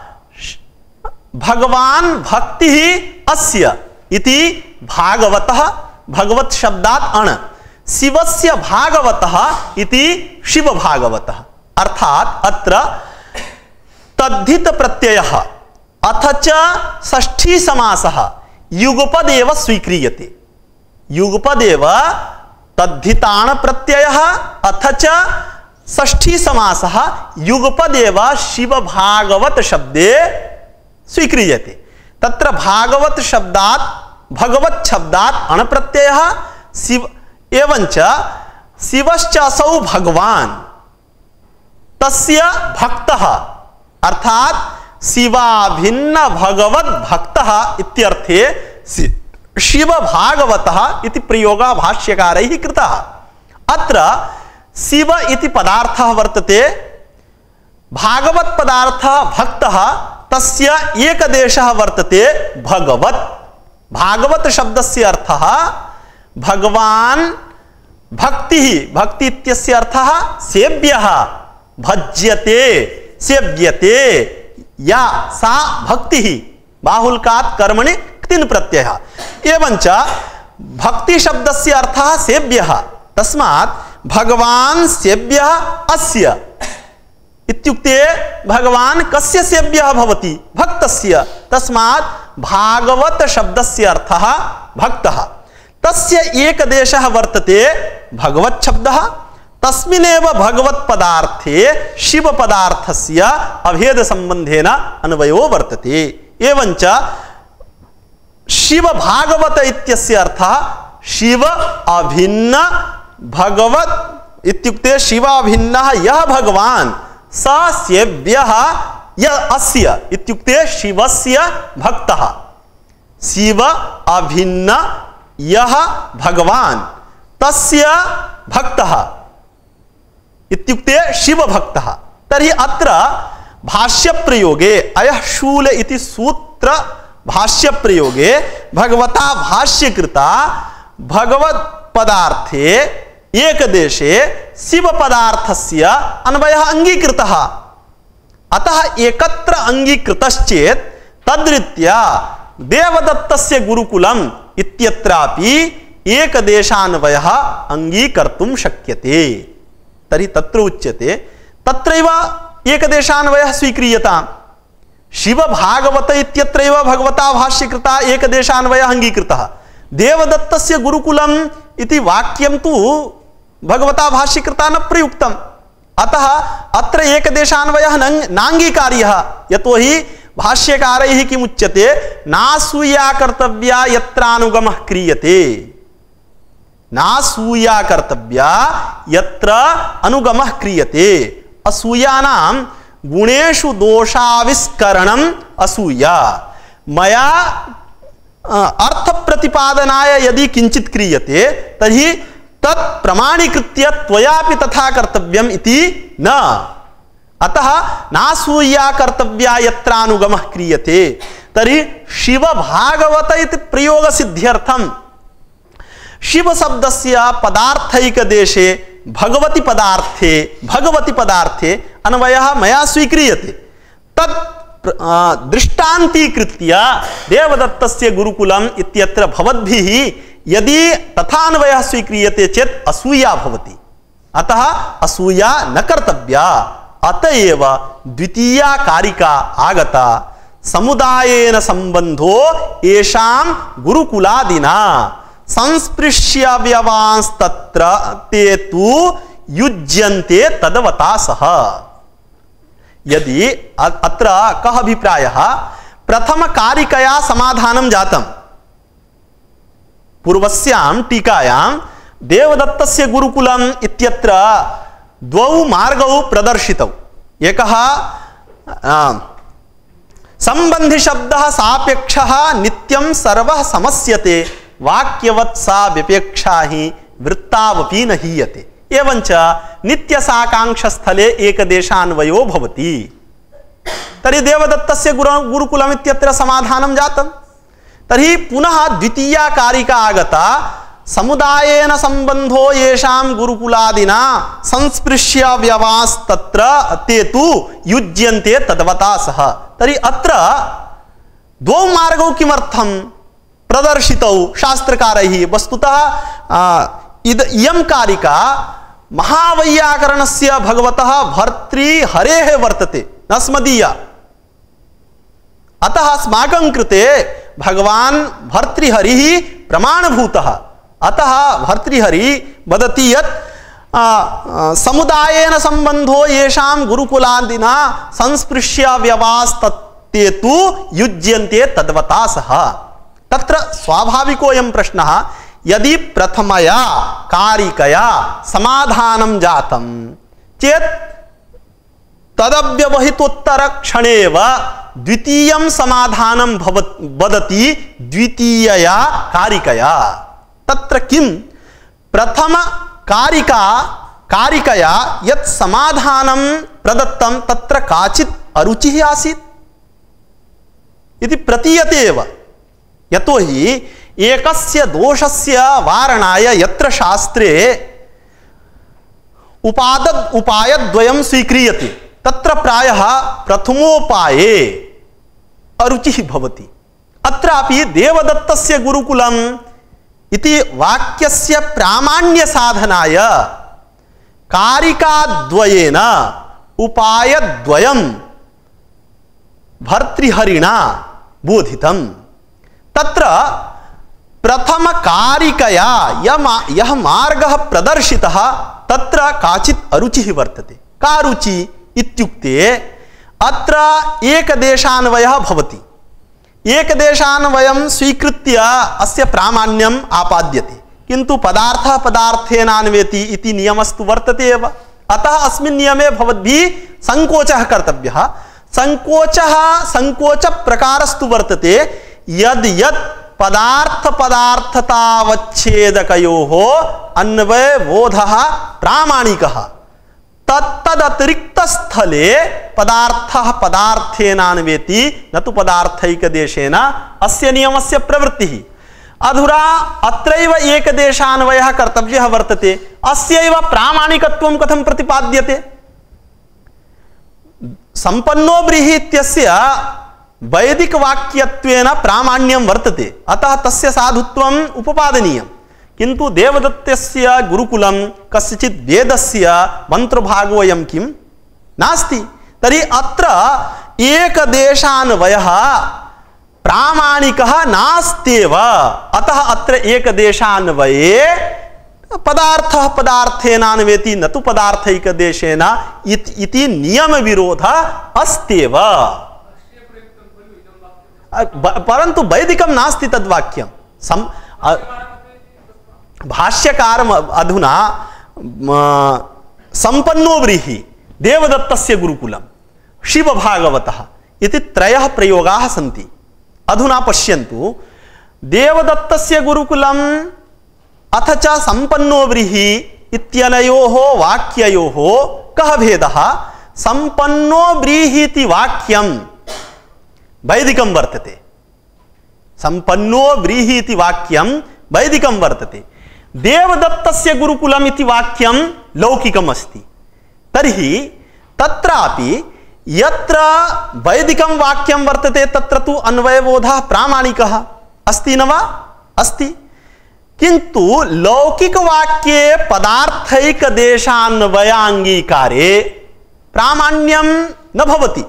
भगवान भक्ति अस्य इति भागवतः भगवत शब्दात् अण शिवस्य भागवतः इति शिव भागवतः। अर्थात अत्र तद्धित प्रत्ययः अथ च षष्ठी समासः युगपदेव स्वीक्रियते। युगपदेव तद्धिताण प्रत्ययः अथ च षष्ठी समासः युगपदेव शिव भागवत शब्दे स्वीक्रियते। तत्र भागवत शब्दात् भगवत शब्दात् अण प्रत्ययः शिव एवञ्च शिवश्च असौ भगवान् तस्य भक्तः अर्थात् शिवाभिन्न भगवत भक्तः इत्यर्थे शिव भागवतः इति प्रयोगः भाष्यकारैः कृतः। अत्र शिव इति पदार्थः वर्तते, भागवत पदार्थः भक्तः, तस्य एकदेशः वर्तते भगवत्। भागवत शब्दस्य अर्थः भगवान् भक्तिः, भक्ति इत्यस्य अर्थः सेव्यः, भज्यते सेव्यते या सा भक्तिः बाहुल्कात् कर्मणि तिन प्रत्ययः। एवञ्च भक्ति शब्दस्य अर्थः सेव्यः, तस्मात् भगवान् सेव्यः अस्य इत्युक्ते भगवान् कस्य सेव्यः भवति? भक्तस्य। तस्मात् भागवत शब्दस्य अर्थः भक्तः। तस्य एकदेशः वर्तते भगवत् शब्दः, तस्मिन्नेव भगवत् पदार्थे शिव पदार्थस्य अभेद संबंधेन अन्वयो वर्तते। एवञ्च शिव भागवत इत्यस्य अर्थः शिव अभिन्न भगवत् इत्युक्ते शिव अभिन्नः यः भगवान् स सेव्यः य अस्य इत्युक्ते शिवस्य भक्तः। शिव अभिन्न यः भगवान् तस्य भक्तः इत्युक्ते शिव भक्तः। तर्हि अत्र भाष्य प्रयोगे अयः शूल इति सूत्र भाष्य प्रयोगे भगवता भाष्यकृता भगवत् पदार्थे एकदेशे शिव पदार्थस्य अन्वयः अंगीकृतः। अतः एकत्र अंगीकृतश्चेत् तद्रीत्या देवदत्तस्य गुरुकुलम् इत्यत्रापि एकदेशान्वयः अंगीकर्तुं शक्यते। तर्हि तत्र उच्यते तत्रैव एकदेशान्वयः स्वीक्रियताम्। शिव भागवत इत्यत्रैव भगवता भाष्यकृता एकदेशान्वयः अंगीकृतः। देवदत्तस्य गुरुकुलम् इति वाक्यं तु भगवता भाष्यकृता न प्रयुक्तम्। अतः अत्र एकदेशान्वयः नाङ्गीकार्यः। यतोहि भाष्यकारैः किमुच्यते? नासूया कर्तव्या यत्रानुगमः क्रियते, नासूया कर्तव्या यत्र अनुगमः क्रियते। असूयानां गुणेषु दोषाविष्करणम् असूया। मया अर्थ प्रतिपादनाय यदि किंचित क्रियते तर्हि तत् प्रमाणीकृत्य त्वयापि तथा कर्तव्यम् इति न। अतः नासूया कर्तव्या यत्रानुगमः क्रियते। तर्हि शिव भागवत इति प्रयोग सिद्ध्यर्थं शिव शब्दस्य पदार्थैक देशे भगवति पदार्थे भगवति पदार्थे अन्वयः मया स्वीक्रियते। तत् दृष्टान्तीकृत्य देवदत्तस्य गुरुकुलम् इत्यत्र भवद्भिः यदि तथान्वयः स्वीक्रियते चेत् असूया भवति। अतः असूया न कर्तव्या। अतएव द्वितीया कारिका आगता समुदायेन संबंधो येषां गुरुकुलादिना संस्पृश्य व्यवांस्तत्र ते तु युज्यन्ते तदवतासः। यदि अत्र कः अभिप्रायः? प्रथम कारिकया समाधानं जातम्। पूर्वस्यां टीकायां देवदत्तस्य गुरुकुलम् इत्यत्र द्वौ मार्गौ प्रदर्शितौ। एकः संबंधि शब्दः सापेक्षः नित्यं सर्वः समस्यते वाक्यवत् सा व्यपेक्षा हि वृत्तावपि न हीयते। एवञ्च नित्य साकांक्ष स्थले एकदेशान्वयो भवति। तर्हि देवदत्तस्य गुरुकुलम् इत्यत्र समाधानं जातं। तर्हि पुनः द्वितीया कारिका आगता समुदायेन संबंधो येषां गुरुकुलादिना संस्पृश्य व्यवांस्तत्र ते तु युज्यन्ते तद्वतासः। तर्हि अत्र द्वौ मार्गौ किमर्थं प्रदर्शितौ शास्त्रकारैः? वस्तुतः इद इयं कारिका महावैयाकरणस्य भगवतः भर्तृहरेः वर्तते, न स्मदीया। अतः अस्माकं कृते भगवान् भर्तृहरिः प्रमाणभूतः। अतः भर्तृहरि वदति यत् समुदायेन संबंधो येषां गुरुकुलादिना संस्पृश्य व्यवांस्तते तु युज्यन्ते तद्वतासः। तत्र स्वाभाविकोऽयं प्रश्नः, यदि प्रथमया कारिकया समाधानं जातं चेत् तदव्यवहितोत्तर क्षणेव द्वितीयं समाधानं भवत् वदति द्वितीयया कारिकया। तत्र किं? प्रथम कारिका कारिकया यत् समाधानं प्रदत्तं तत्र काचित् अरुचिः आसीत् इति प्रतीयते एव। यतोहि एकस्य दोषस्य वारणाय यत्र शास्त्रे उपाद उपायद्वयं स्वीक्रियते तत्र प्रायः प्रथमोपाये अरुचिः भवति। अत्र अत्रापि देवदत्तस्य गुरुकुलम् इति वाक्यस्य प्रामाण्य साधनाय कारिकाद्वयेन उपायद्वयं भर्तृहरिणा बोधितं। तत्र प्रथम कारिकया यह मार्गः प्रदर्शितः तत्र काचित् अरुचिः वर्तते। का रुचि इत्युक्ते अत्र एकदेशान्वयः भवति। एकदेशान्वयं स्वीकृत्य अस्य प्रामाण्यम् आपाद्यते, किन्तु पदार्थः पदार्थेनान्वेति इति नियमस्तु वर्तते एव। अतः अस्मिन् नियमे भवद्भिः संकोचः कर्तव्यः। संकोचः संकोच प्रकारस्तु वर्तते यद् यत् पदार्थ पदार्थतावच्छेदकयोः अन्वय बोधः प्रामाणिकः तत्तदतिरिक्त स्थले पदार्थः पदार्थेनान्वेति न तु पदार्थैकदेशेन अस्य नियमस्य प्रवृत्तिः। अधुना अत्रैव एकदेशान्वयः कर्तव्यः वर्तते। अस्यैव प्रामाणिकत्वं कथं प्रतिपाद्यते? संपन्नो व्रीहि इत्यस्य वैदिक वाक्यत्वेन प्रामाण्यं वर्तते, अतः तस्य साधुत्वम् उपपादनीयं। किन्तु देवदत्तस्य गुरुकुलं कस्यचित् वेदस्य मन्त्रभागोऽयं किं नास्ति। तर्हि अत्र एकदेशान्वयः प्रामाणिकः नास्त्येव। अतः अत्र एकदेशान्वये पदार्थः पदार्थेनान्वेति न तु पदार्थैकदेशेन इति नियम विरोधः अस्त्येव। परन्तु वैदिकं नास्ति तद्वाक्यं। सम भाष्यकार अधुना संपन्नो व्रीहि देवदत्तस्य गुरुकुलं शिवभागवतः इति त्रयः प्रयोगाः सन्ति। अधुना पश्यन्तु, देवदत्तस्य गुरुकुलम् अथ च संपन्नो व्रीहि इत्यनयोः वाक्ययोः कः भेदः? संपन्नो व्रीहि इति वाक्यं वैदिकं वर्तते। संपन्नो व्रीहि इति वाक्यं वैदिकं वर्तते। देवदत्तस्य गुरुकुलम् इति वाक्यं लौकिकम् अस्ति। तर्हि तत्रापि यत्र वैदिकं वाक्यं वर्तते तत्र तु अन्वयबोधः प्रामाणिकः अस्ति न वा? अस्ति। किन्तु लौकिकवाक्ये पदार्थैकदेशान्वयाङ्गीकारे प्रामाण्यं न भवति।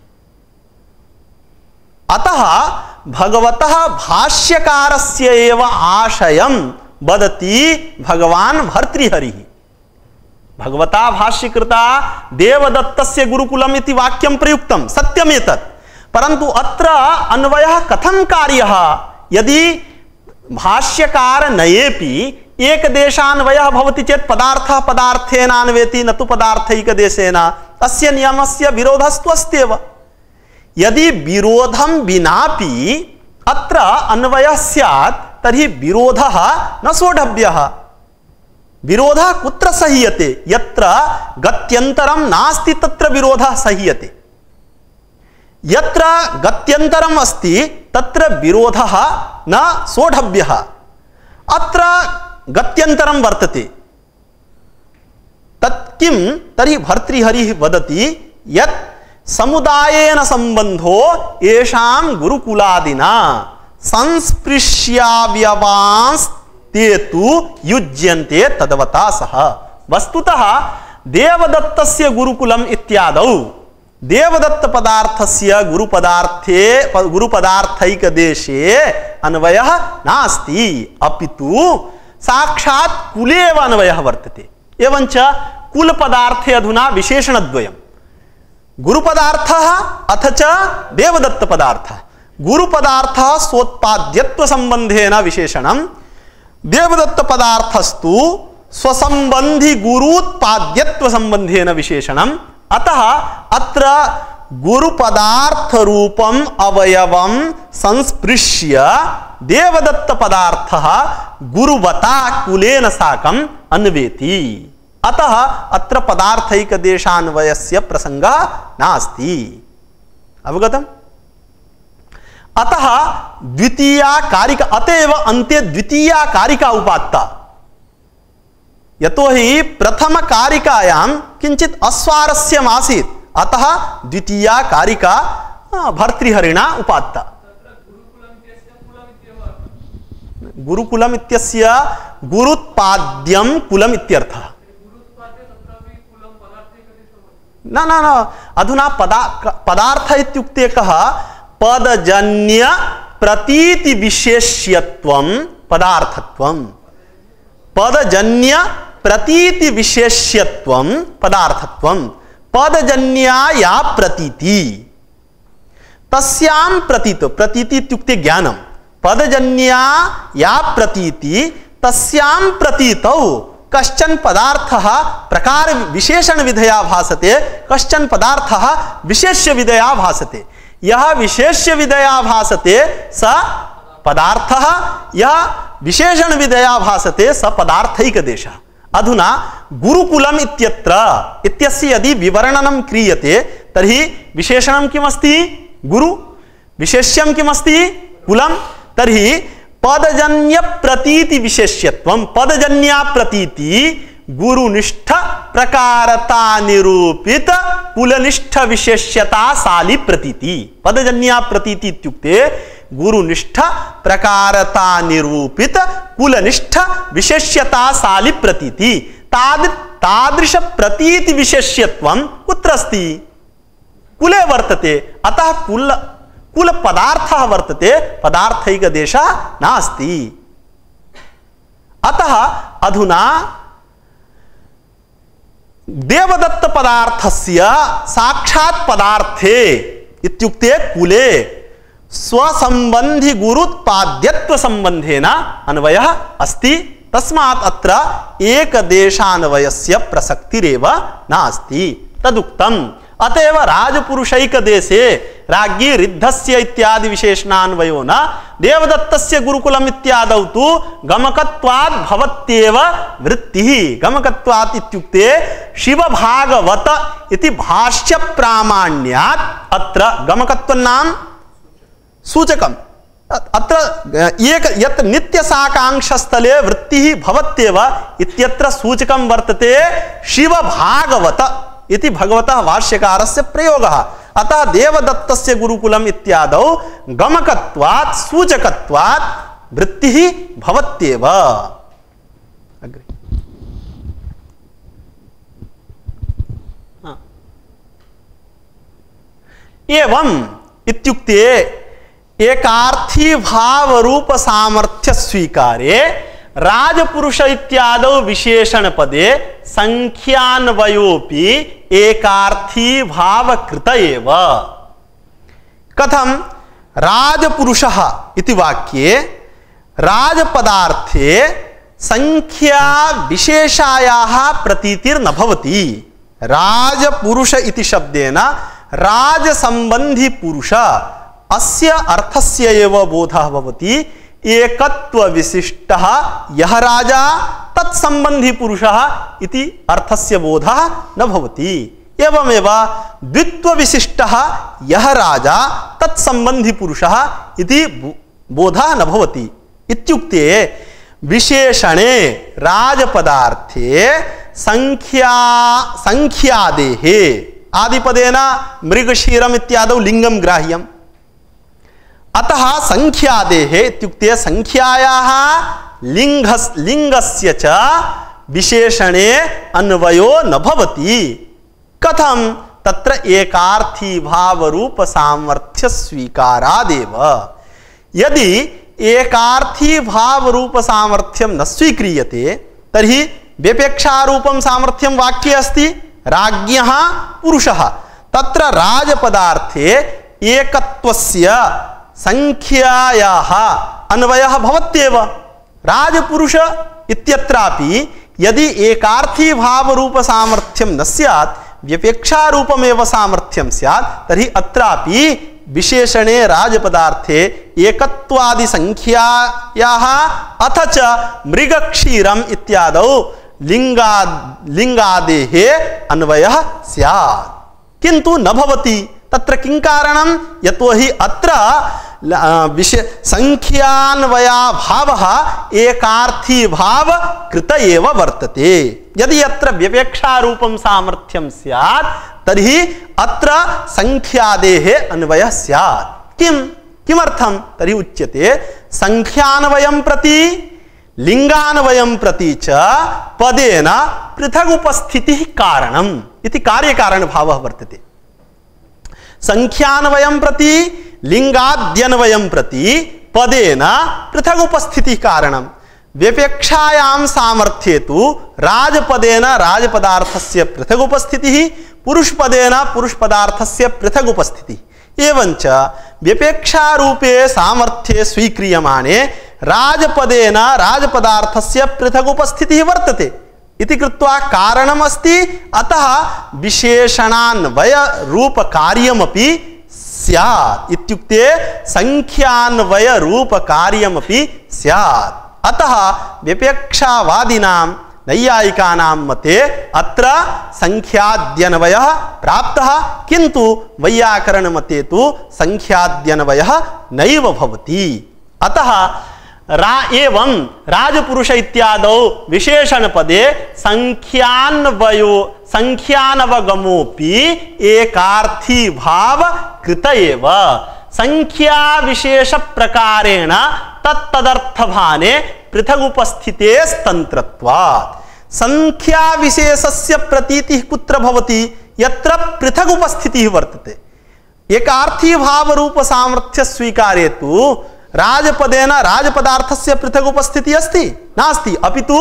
अतः भगवतः भाष्यकारस्य एव आशयं वदति भगवान् भर्तृहरिः। भगवता भाष्यकृता देवदत्तस्य गुरुकुलम् इति वाक्यं प्रयुक्तं, सत्यमेतत्। परन्तु अत्र अन्वयः कथं कार्यः? यदि भाष्यकार नयेपि एकदेशान्वयः भवति चेत् पदार्थः पदार्थेनान्वेति न तु पदार्थैकदेशेन, अस्य नियमस्य विरोधस्तु अस्त्येव। यदि विरोधं विनापि अत्र अन्वयः स्यात् तर्हि विरोधः न सोढव्यः। विरोधः कुत्र सह्यते? यत्र गत्यन्तरं नास्ति तत्र विरोधः सह्यते। यत्र गत्यन्तरम् अस्ति तत्र विरोधः न सोढव्यः। अत्र गत्यन्तरं वर्तते। तत् किं? तर्हि भर्तृहरिः वदति यत् समुदायेन संबंधो येषां गुरुकुलादिना संस्पृश्याव्यवांस्ते तु युज्यन्ते तद्वता सह। वस्तुतः देवदत्तस्य गुरुकुलम् इत्यादौ देवदत्त पदार्थस्य गुरुपदार्थे गुरुपदार्थैकदेशे अन्वयः नास्ति, अपितु साक्षात् कुले एव अन्वयः वर्तते। एवञ्च कुलपदार्थे अधुना विशेषणद्वयम्, गुरुपदार्थः अथ च देवदत्त पदार्थः। गुरुपदार्थः स्वोत्पाद्यत्व संबंधेन विशेषणं, देवदत्त पदार्थस्तु स्वसंबंधी गुरुत्पाद्यत्व संबंधेन विशेषणम्। अतः अत्र गुरुपदार्थ रूपम अवयवं संस्पृश्य देवदत्त पदार्थः गुरुवता कुलेन साकम् अन्वेति। अतः अत्र पदार्थैकदेशान्वयस्य प्रसंगः नास्ति। अवगतम्? अतः द्वितीया कारिका, अतएव अन्ते द्वितीया कारिका उपात्ता। यतोहि प्रथम कारिकायां किंचित अस्वारस्यम् आसीत्, अतः द्वितीया कारिका भर्तृहरिणा उपात्ता। गुरुकुलम इत्यस्य गुरुत्पाद्यम कुलम इत्यर्थः। न न न अधुना पदा पदार्थ इत्युक्ते कः पदजन्य प्रतीति विशेष्यत्वं पदार्थत्वं। पदजन्य प्रतीति विशेष्यत्वं पदार्थत्वं। पदजन्या या प्रतीति तस्यां प्रतीतो, प्रतीति इत्युक्ते ज्ञानम, पदजन्या या प्रतीति तस्यां प्रतीतौ कश्चन पदार्थः प्रकार विशेषण विधया भासते, कश्चन पदार्थः विशेष्य विधया भासते। यह विशेष्य विधया भासते स पदार्थः, यह विशेषण विधया भासते स पदार्थैकदेशः। अधुना गुरुकुलम इत्यत्र इत्यस्य यदि विवरणनं क्रियते तर्हि विशेषणं किमस्ति? गुरु। विशेष्यं किमस्ति? कुलम। तर्हि पदजन्य प्रतीति विशेष्यत्वं, पदजन्या प्रतीति गुरुनिष्ठ प्रकारता निरूपित कुलनिष्ठ विशेष्यताशाली प्रतीति। पदजन्या प्रतीति इत्युक्ते गुरुनिष्ठ प्रकारता निरूपित कुलनिष्ठ विशेष्यताशाली प्रतीति। ताद तादृश प्रतीति विशेष्यत्वं कुत्र अस्ति? कुले वर्तते। अतः कुल कुल पदार्थः वर्तते, पदार्थैकदेशः नास्ति। अतः अधुना देवदत्त पदार्थस्य साक्षात् पदार्थे इत्युक्ते कुले स्वसंबंधी गुरुत्पाद्यत्व संबंधेन अन्वयः अस्ति। तस्मात् अत्र एकदेशान्वयस्य प्रसक्तिरेव नास्ति तदुक्तम्। अतएव राजपुरुषैक देशे राज्ञी रिद्धस्य इत्यादि विशेषणान्वयो न देवदत्तस्य गुरुकुलम इत्यादौ तु गमकत्वात् भवत्येव वृत्तिः। गमकत्वात् इत्युक्ते शिवभागवत इति भाष्य प्रामाण्यात् अत्र गमकत्वनाम सूचकम्। अत्र एक यत् नित्यसाकांक्षस्थले वृत्तिः भवत्येव इत्यत्र सूचकं वर्तते शिवभागवत इति भगवतः भाष्यकारस्य प्रयोगः। अतः देवदत्तस्य गुरुकुलम इत्यादौ गमकत्वात् सूचकत्वात् वृत्तिः भवत्येव। अग्रे एवं इत्युक्ते एकार्थी भाव रूप सामर्थ्य स्वीकारे राजपुरुष इत्यादौ विशेषण पदे संख्यान्वयोपि एकार्थी भाव कृत एव। कथम? राजपुरुषः इति वाक्ये राजपदार्थे संख्या विशेषायाः प्रतीतिर्न भवति। राजपुरुष इति शब्देन राजसंबंधी पुरुष अस्य अर्थस्य एव बोधः भवति। एकत्व विशिष्टः यः राजा तत्संबंधी पुरुषः इति अर्थस्य बोधः न भवति। एवमेव द्वित्व विशिष्टः यः राजा तत्संबंधी पुरुषः इति बोधः न भवति। इत्युक्ते विशेषणे राजपदार्थे संख्या संख्यादेः आदिपदेन मृगशीरम इत्यादौ लिंगम ग्राह्यम्। अतः संख्यादेः इत्युक्ते संख्यायाः लिंगस् लिंगस्य च विशेषणे अन्वयो न भवति। कथम? तत्र एकार्थी भाव रूप सामर्थ्य स्वीकारादेव। यदि एकार्थी भाव रूप सामर्थ्यं न स्वीक्रियते तर्हि व्यपेक्षारूपं सामर्थ्यं वाक्ये अस्ति राज्ञः पुरुषः। तत्र राजपदार्थे एकत्वस्य संख्यायाः अन्वयः भवत्येव। राजपुरुष इत्यत्रापि यदि एकार्थी भाव रूप सामर्थ्यं न स्यात् व्यपेक्षारूपमेव सामर्थ्यं स्यात् तर्हि अत्रापि विशेषणे राजपदार्थे एकत्वादि संख्यायाः अथ च मृगक्षीरम इत्यादौ लिंगा लिंगादेः अन्वयः स्यात्। किन्तु न भवति। तत्र किं कारणं? यतोहि अत्र विशे संख्यान्वया भावः एकार्थी भाव कृत एव वर्तते। यदि अत्र व्यपेक्षारूपं सामर्थ्यं स्यात् तर्हि अत्र संख्यादेः अन्वयः स्यात्। किं किमर्थम तर्हि उच्यते संख्यान्वयं प्रति लिंगान्वयं प्रति च पदेन पृथग् उपस्थितिः कारणम् इति कार्यकारण भावः वर्तते। संख्यान्वयं प्रति लिंगाद्यन्वयं प्रति पदेन पृथग् उपस्थितिः कारणम्। व्यपेक्षायां सामर्थ्ये तु राजपदेन राजपदार्थस्य पृथग् उपस्थितिः, पुरुषपदेन पुरुषपदार्थस्य पृथग् उपस्थितिः। एवञ्च व्यपेक्षारूपे सामर्थ्ये स्वीक्रियमाणे राजपदेन राजपदार्थस्य पृथग् उपस्थितिः वर्तते इति कृत्वा कारणमस्ति। अतः विशेषणान्वय रूप कार्यमपि स्यात् इत्युक्ते संख्यान्वय रूप कार्यमपि स्यात्। अतः व्यपेक्षावादिनां नैयायिकानां मते अत्र संख्याद्यन्वयः प्राप्तः, किन्तु वैयाकरण मते तु संख्याद्यन्वयः नैव भवति। अतः रा एवं राजपुरुष इत्यादौ विशेषण पदे संख्यान्वयो संख्यानवगमोपि एकार्थी भाव कृत एव। संख्या विशेष प्रकारेण तत्तदर्थभाने पृथग् उपस्थिते तंत्रत्वात्। संख्या विशेषस्य प्रतीतिः कुत्र भवति? यत्र पृथग् उपस्थितिः वर्तते। एकार्थी भाव रूप सामर्थ्य स्वीकारे तु राजपदेन राजपदार्थस्य पृथग् उपस्थितिः अस्ति नास्ति, अपितु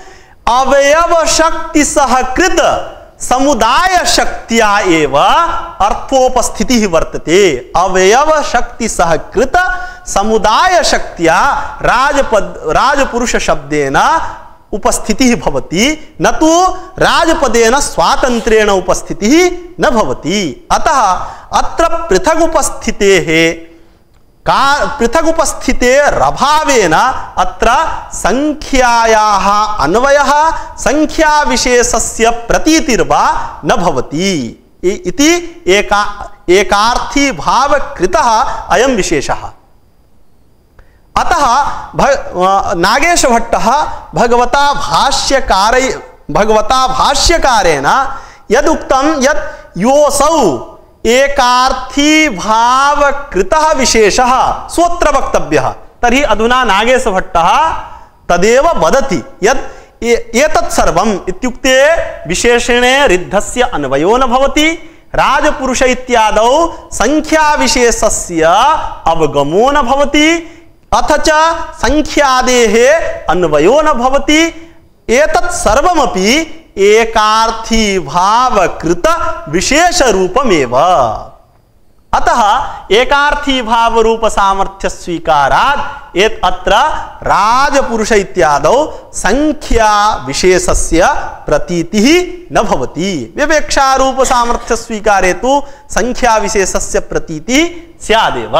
अवयव शक्ति सहकृत समुदाय शक्त्या एव अर्थोपस्थितिः वर्तते। अवयव शक्ति सहकृत समुदाय शक्त्या राजपद राजपुरुष शब्देन उपस्थितिः भवति, न तु राजपदेन स्वातंत्र्येण उपस्थितिः न भवति। अतः अत्र पृथग् उपस्थितेः का पृथग् उपस्थितेरभावेन अत्र संख्यायाः अन्वयः संख्या विशेषस्य प्रतीतिर्वा न भवति इति एका एकार्थी भाव कृतः अयं विशेषः। अतः नागेशभट्टः भगवता भाष्यकारै भगवता भाष्यकारेण यदुक्तं यत् योऽसौ एकार्थी भाव कृतः विशेषः स्वत्र वक्तव्यः, तर्हि अधुना नागेशभट्टः तदेव वदति यत् एतत् सर्वम् इत्युक्ते विशेषणे रिद्धस्य अन्वयो न भवति, राजपुरुष इत्यादौ संख्या विशेषस्य अवगमो न भवति, अथ च संख्यादेः अन्वयो न भवति। एतत् सर्वमपि एकार्थी भाव कृत विशेष रूपमेव। अतः एकार्थी भाव रूप सामर्थ्य स्वीकारात् एत अत्र राजपुरुष इत्यादौ संख्या विशेषस्य प्रतीतिः न भवति। व्यपेक्षा रूप सामर्थ्य स्वीकारे तु संख्या विशेषस्य प्रतीतिः स्यादेव।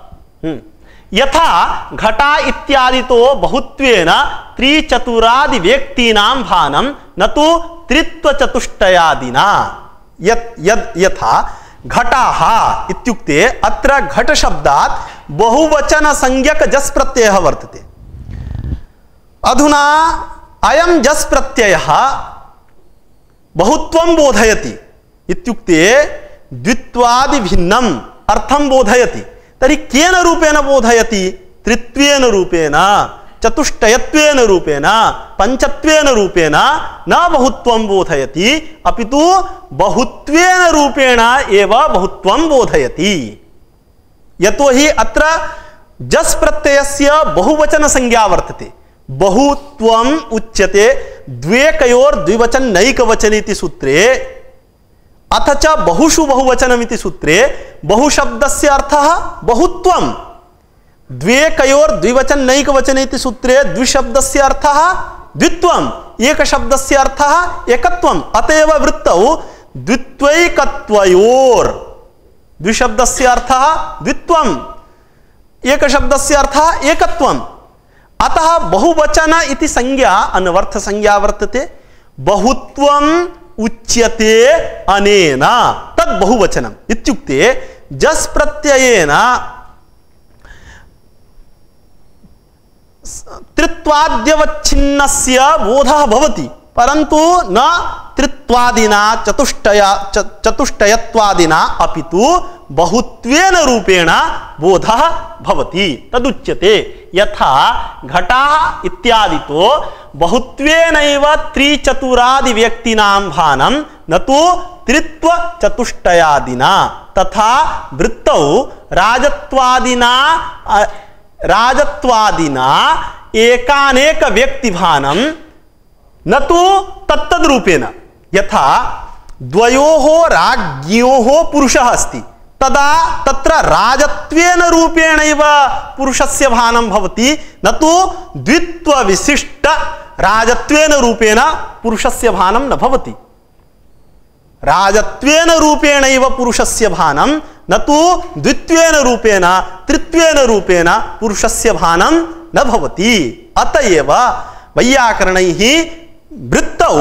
यथा घटा इत्यादि तो बहुत्वेन त्रिचतुरादि व्यक्तीनां भानं न तो त्रित्व चतुष्टयादिना। यत् यद् यथा घटाः इत्युक्ते अत्र घट शब्दात् बहुवचन संज्ञक जस् प्रत्ययः वर्तते। अधुना अयं जस् प्रत्ययः बहुत्वं बोधयति इत्युक्ते द्वित्वादि भिन्नम् अर्थं बोधयति। तर्हि केन रूपेण बोधयति? त्रित्वेन रूपेण, चतुष्टयत्वेन रूपेण, पंचत्वेन रूपेण न बहुत्वं बोधयति, अपितु बहुत्वेन रूपेण एव बहुत्वं बोधयति। यतोहि अत्र जस् प्रत्ययस्य बहुवचन संज्ञा वर्तते। बहुत्वम् उच्यते द्वेकयोर् द्विवचन नैकवचनेति सूत्रे, अथ च बहुषु बहुवचनमिति सूत्रे बहुशब्दस्य अर्थः बहुत्वम्, द्वेकयोर् द्विवचन नैकवचनेति सूत्रे द्विशब्दस्य अर्थः द्वित्वम्, एकशब्दस्य अर्थः एकत्वम्। अतएव वृत्तौ द्वित्वैकत्वयोर् द्विशब्दस्य अर्थः द्वित्वम्, एकशब्दस्य अर्थः एकत्वम्। अतः बहुवचन इति संज्ञा अनवर्थ संज्ञा वर्तते। बहुत्वम् उच्यते अनेन तद् बहुवचनम् इत्युक्ते जस् प्रत्ययेन त्रित्वाद्यवच्छिन्नस्य बोधः भवति, परन्तु न त्रित्वादिना चतुष्टय चतुष्टयत्वादिना, अपितु बहुत्वेन रूपेण बोधः भवति तदुच्यते। यथा घटाः इत्यादि तो बहुत्वेनैव त्रिचतुरादि व्यक्तीनां भानं न तो त्रित्व चतुष्टयादिना, तथा वृत्तौ राजत्वादिना राजत्वादिना एकानेक व्यक्ति भानं न तो तत्तद् रूपेण। यथा द्वयोः राज्ञोः पुरुषः अस्ति तदा तत्र राजत्वेन रूपेणैव पुरुषस्य भानं भवति, न तो द्वित्व विशिष्ट राजत्वेन रूपेण पुरुषस्य भानं न भवति। राजत्वेन रूपेणैव पुरुषस्य भानं न तो द्वित्वेन रूपेण त्रित्वेन रूपेण पुरुषस्य भानं न भवति। अतएव वैयाकरणैः वृत्तौ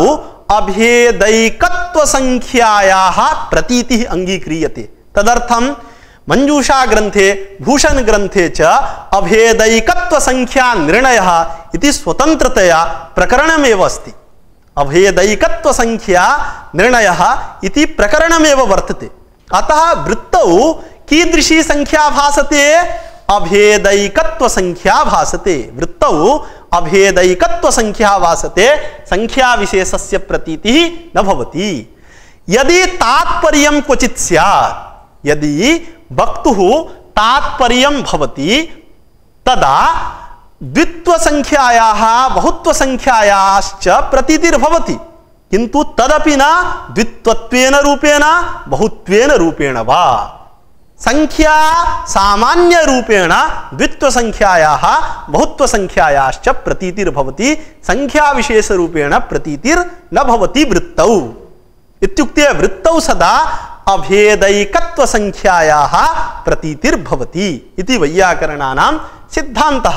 अभेदैकत्व संख्यायाः प्रतीतिः अंगीक्रियते। तदर्थं मंजूषा ग्रंथे भूषण ग्रंथे च अभेदैकत्व संख्या निर्णयः इति स्वतंत्रतया प्रकरणमेव अस्ति। अभेदैकत्व संख्या निर्णयः इति प्रकरणमेव वर्तते। अतः वृत्तौ कीदृशी संख्या भासते? अभेदैकत्व संख्या भासते। वृत्तौ अभेदैकत्व संख्या भासते, संख्या विशेषस्य प्रतीतिः न भवति। यदि तात्पर्यं क्वचित् स्यात्, यदि वक्तुः तात्पर्यं भवति तदा द्वित्व संख्यायाः बहुत्व संख्यायाश्च प्रतीतिर्भवति, किन्तु तदपि न द्वित्वत्वेन रूपेण बहुत्वेन रूपेण वा। संख्या सामान्य रूपेण द्वित्व संख्यायाः बहुत्व संख्यायाश्च प्रतीतिर्भवति, संख्या विशेष रूपेण प्रतीतिर्न भवति वृत्तौ। इत्युक्ते वृत्तौ सदा अभेदैकत्व संख्यायाः प्रतीतिर्भवति इति वैयाकरणानां सिद्धान्तः।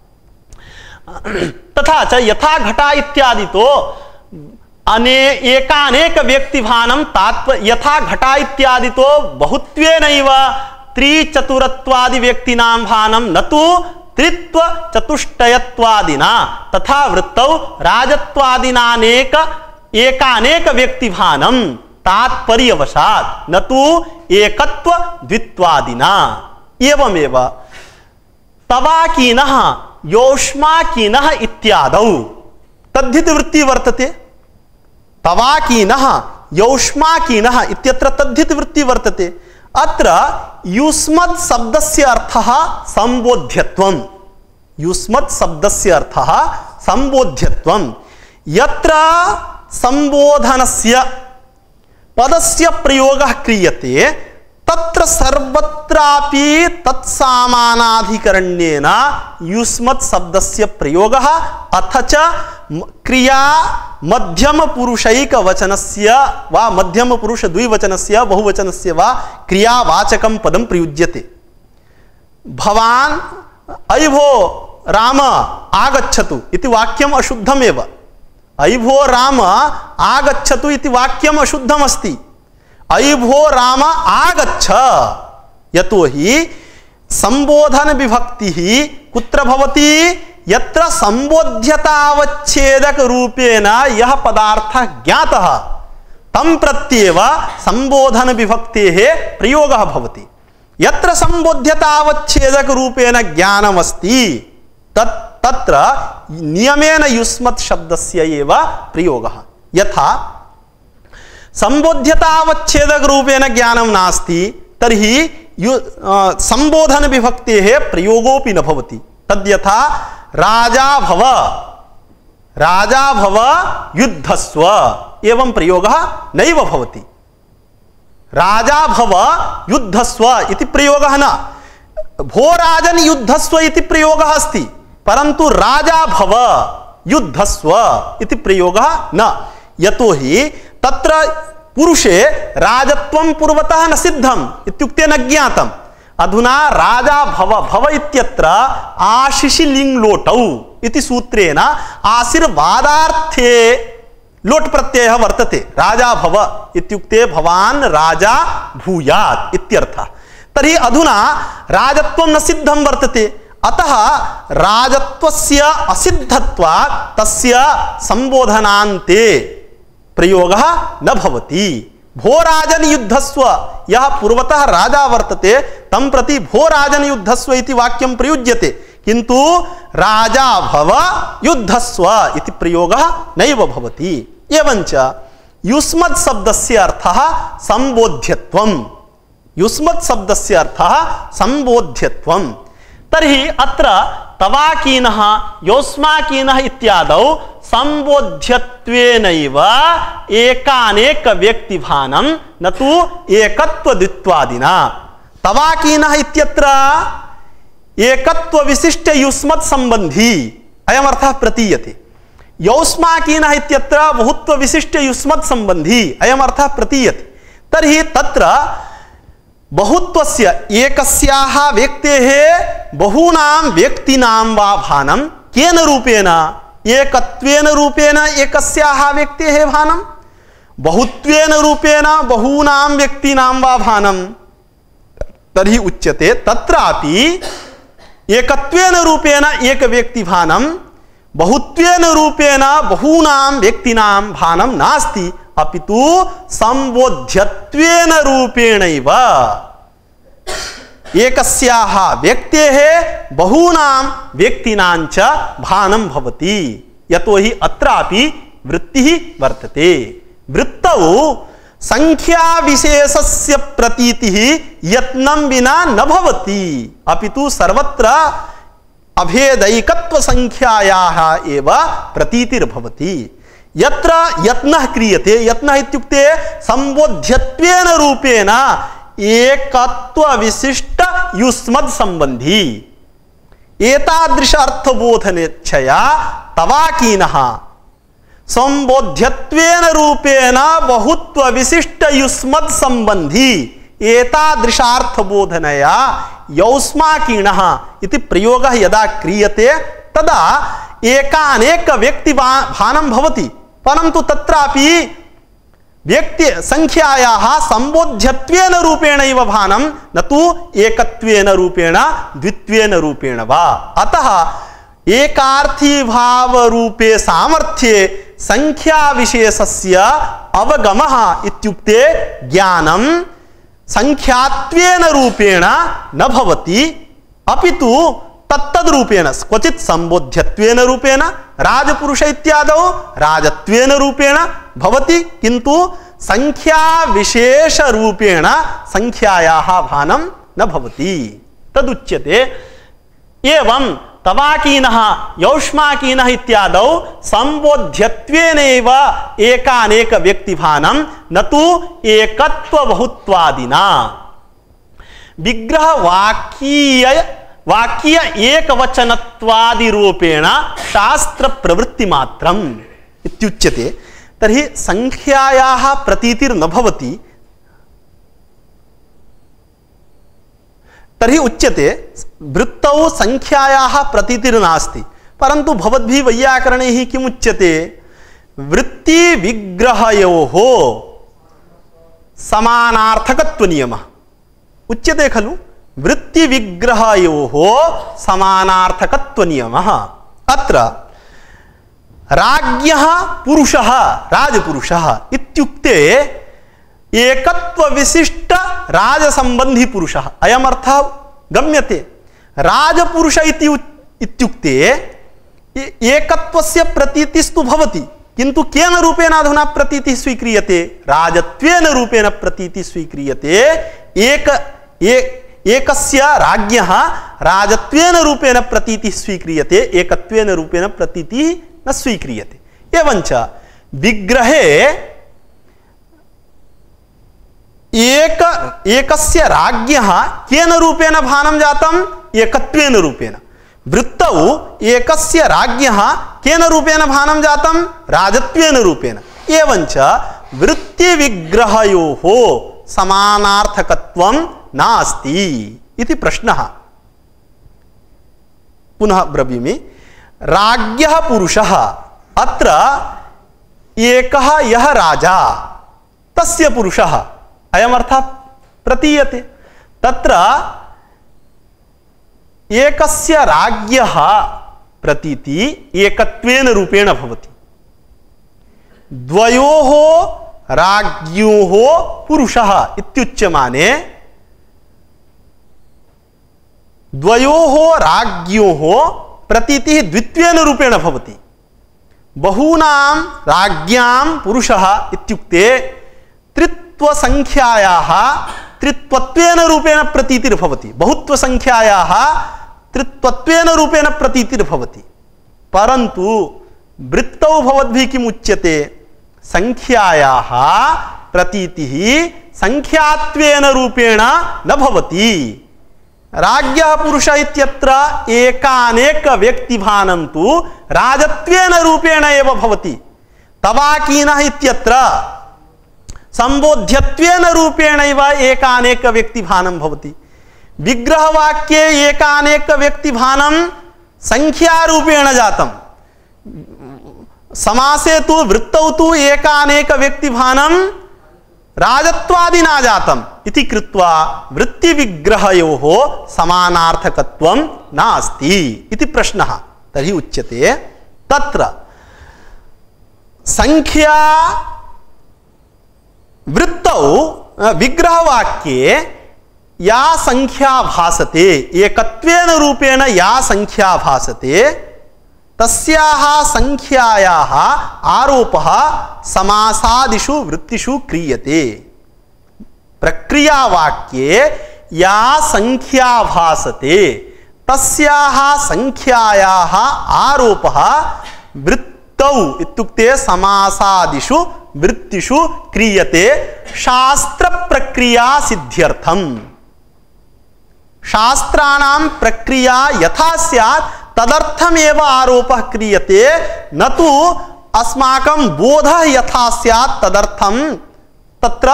तथा च यथा घटा इत्यादि तो अने एकानेक व्यक्ति भानं तात्व यथा घटा इत्यादि तो बहुत्वेनैव त्रिचतुरत्वादि व्यक्तीनां भानं न तो त्रित्व चतुष्टयत्वादिना, तथा वृत्तौ राजत्वादिनानेक एकानेक व्यक्ति भानं तात्पर्यवशात् न तो एकत्व द्वित्वादिना। एवमेव तवाकीनः योष्माकीनः इत्यादौ तद्धित वृत्ति वर्तते। तवाकीनः योष्माकीनः इत्यत्र तद्धित वृत्ति वर्तते। अत्र युष्मत् शब्दस्य अर्थः संबोध्यत्वम्। युष्मत् शब्दस्य अर्थः संबोध्यत्वम्। यत्र संबोधनस्य पदस्य प्रयोगः क्रियते तत्र सर्वत्रापि तत्सामानाधिकरण्येन युष्मत् शब्दस्य प्रयोगः, अथ च क्रिया मध्यम पुरुषैक वचनस्य वा मध्यम पुरुष द्विवचनस्य बहुवचनस्य वा क्रियावाचकं पदं प्रयुज्यते। भवान् अयि भो राम आगच्छतु इति वाक्यम् अशुद्धमेव। अयि भो राम आगच्छतु इति वाक्यम् अशुद्धमस्ति। अयि भो राम आगच्छ, यतोहि संबोधन विभक्तिः कुत्र भवति? यत्र संबोध्यतावच्छेदक रूपेण यः पदार्थः ज्ञातः तं प्रत्येव संबोधन विभक्तेः प्रयोगः भवति। यत्र संबोध्यतावच्छेदक रूपेण ज्ञानमस्ति तत् तत्र नियमेन युष्मत् शब्दस्य एव प्रयोगः। यथा संबोध्यतावच्छेदक रूपेण ज्ञानं नास्ति तर्हि संबोधन विभक्तेः प्रयोगोऽपि न भवति। तद्यथा राजा भव राजा भव युद्धस्व एवं प्रयोगः नैव भवति। राजा भव युद्धस्व इति प्रयोगः न, भो राजन् युद्धस्व इति प्रयोगः अस्ति, परन्तु राजा भव युद्धस्व इति प्रयोगः न। यतोहि तत्र पुरुषे राजत्वं पूर्वतः न सिद्धम् इत्युक्ते न ज्ञातम्। अधुना राजा भव भव इत्यत्र आशिषि लिङ् लोटौ इति सूत्रेण आशीर्वादार्थे लोट् प्रत्ययः वर्तते। राजा भव इत्युक्ते भवान् राजा भूयात् इत्यर्थः। तर्हि अधुना राजत्वं न सिद्धं वर्तते, अतः राजत्वस्य असिद्धत्वात् तस्य संबोधनान्ते प्रयोगः न भवति। भोराजन युद्धस्व, यह पूर्वतः राजा वर्तते तं प्रति भोराजन युद्धस्व इति वाक्यं प्रयुज्यते, किंतु राजा भव युद्धस्व इति प्रयोगः नैव भवति। एवञ्च युष्मत् शब्दस्य अर्थः संबोध्यत्वम्, युष्मत् शब्दस्य अर्थः संबोध्यत्वम्। तर्हि अत्र तवाकीनः योस्माकीनः इत्यादौ संबोध्यत्वेनैव एकानेक व्यक्तिभानं न तु एकत्वद्वित्वादिना। तवाकीनः इत्यत्र एकत्व विशिष्ट युष्मत् संबंधी अयम् अर्थः प्रतीयते। यौष्माकीनः इत्यत्र बहुत्व विशिष्ट युष्मत् संबंधी अयम् अर्थः प्रतीयते। तर्हि तत्र बहुत्वस्य एकस्याः व्यक्तेः बहूनां व्यक्तीनां वा भानं केन रूपेण, एकत्वेन रूपेण एकस्याः व्यक्तेः भानं, बहुत्वेन रूपेण बहूनां व्यक्तीनां वा भानं। तर्हि उच्यते तत्रापि एकत्वेन रूपेण एक व्यक्ति भानं, बहुत्वेन रूपेण बहूनां व्यक्तीनां भानं नास्ति, अपितु संबोध्यत्वेन रूपेणैव एकस्याः व्यक्तेः बहूनां व्यक्तीनां च भानं भवति। यतोहि अत्रापि वृत्तिः वर्तते। वृत्तौ संख्या विशेषस्य प्रतीतिः यत्नं विना न भवति, अपितु सर्वत्र अभेदैकत्व संख्यायाः एव प्रतीतिर्भवति। यत्र यत्नः क्रियते, यत्नः इत्युक्ते संबोध्यत्वेन रूपेण एकत्व विशिष्ट युष्मत् संबंधी। एतादृश अर्थबोधनेच्छया तवाकीनः संबोध्यत्वेन रूपेण बहुत्व विशिष्ट युष्मत् संबंधी एतादृशार्थबोधनया यौष्माकीनः इति प्रयोगः यदा क्रियते तदा एकानेक व्यक्ति भानं भवति, परन्तु तत्रापि व्यक्ति संख्यायाः संबोध्यत्वेन रूपेणैव भानं न तु एकत्वेन रूपेण द्वित्वेन रूपेण वा। अतः एकार्थी भाव रूपे सामर्थ्ये संख्या विशेषस्य अवगमः इत्युक्ते ज्ञानं संख्यात्वेन रूपेण न भवति, अपितु तत्तद् रूपेण क्वचित् संबोध्यत्वेन रूपेण राजपुरुष इत्यादौ राजत्वेन रूपेण भवति, किन्तु संख्या विशेष रूपेण संख्यायाः भानं न भवति। तदुच्यते एवं तवाकीनः यौष्माकीनः इत्यादौ संबोध्यत्वेनैव एकानेक व्यक्तिभानं न तु एकत्व बहुत्वादिना। विग्रह वाक्यीय वाक्य एकवचनत्वादि रूपेण शास्त्र प्रवृत्ति मात्रम् इत्युच्यते। तर्हि संख्यायाः प्रतीतिर्न भवति, तर्हि उच्यते वृत्तौ संख्यायाः प्रतीतिर्नास्ति, परन्तु भवद्भिः वैयाकरणैः किम् उच्यते, वृत्ति विग्रहयोः समानार्थकत्वनियमः उच्यते खलु। वृत्ति विग्रहयोः समानार्थकत्वनियमः। अत्र राज्ञः पुरुषः राजपुरुषः इत्युक्ते एकत्व विशिष्ट राजसंबंधी पुरुषः अयम् अर्थः गम्यते। राजपुरुष इति इत्युक्ते एकत्वस्य प्रतीतिस्तु भवति, किन्तु केन रूपेण अधुना प्रतीतिः स्वीक्रियते, राजत्वेन रूपेण प्रतीतिः स्वीक्रियते। एक ए एकस्य राज्ञः राजत्वेन रूपेण प्रतीतिः स्वीक्रियते, एकत्वेन रूपेण प्रतीतिः न स्वीक्रियते। एवञ्च विग्रहे एक एकस्य राज्ञः केन रूपेण भानं जातम्, एकत्वेन रूपेण। वृत्तौ एकस्य राज्ञः केन रूपेण भानं जातम्, राजत्वेन रूपेण। एवञ्च वृत्ति विग्रहयोः समानार्थकत्वं नास्ति इति प्रश्नः। पुनः ब्रवीमि। राज्ञः पुरुषः, अत्र एकः यः राजा तस्य पुरुषः अयमर्थः प्रतीयते। तत्र एकस्य राज्ञः प्रतीति एकत्वेन रूपेण भवति। द्वयोः राज्ञोः पुरुषः इत्युच्यमाने द्वयोः राज्ञोः प्रतीतिः द्वित्वेन रूपेण भवति। बहूनां राज्ञां पुरुषः इत्युक्ते त्रित्वसंख्यायाः त्रित्वत्वेन रूपेण प्रतीतिर्भवति। बहुत्वसंख्यायाः त्रित्वत्वेन रूपेण प्रतीतिर्भवति। परन्तु वृत्तौ भवद्भिः किम् उच्यते? संख्यायाः प्रतीतिः संख्यात्वेन रूपेण न भवति। राज्ञः पुरुषः इत्यत्र एकानेक व्यक्तिभानं तु राजत्वेन रूपेण एव भवति। तवाकीनः इत्यत्र संबोध्यत्वेन रूपेणैव एकानेक व्यक्तिभानं भवति। विग्रहवाक्ये एकानेक व्यक्तिभानं संख्यारूपेण जातं। समासे तु वृत्तौ तु एकानेक व्यक्तिभानं राजत्वादिना जातम् इति कृत्वा वृत्तिविग्रहयोः समानार्थकत्वं नास्ति इति प्रश्नः। तर्हि उच्यते तत्र संख्या वृत्तौ विग्रहवाक्ये या संख्या भासते, एकत्वेन रूपेण या संख्या भासते, तस्याः संख्यायाः आरोपः समासादिषु वृत्तिषु क्रियते। प्रक्रियावाक्ये या संख्या भासते तस्याः संख्यायाः आरोपः वृत्तौ इत्युक्ते समासादिषु वृत्तिषु क्रियते शास्त्र प्रक्रिया सिद्ध्यर्थम्। शास्त्राणां प्रक्रिया यथा स्यात् तदर्थमेव आरोपः क्रियते, न तु अस्माकं बोधः यथा स्यात् तदर्थं तत्र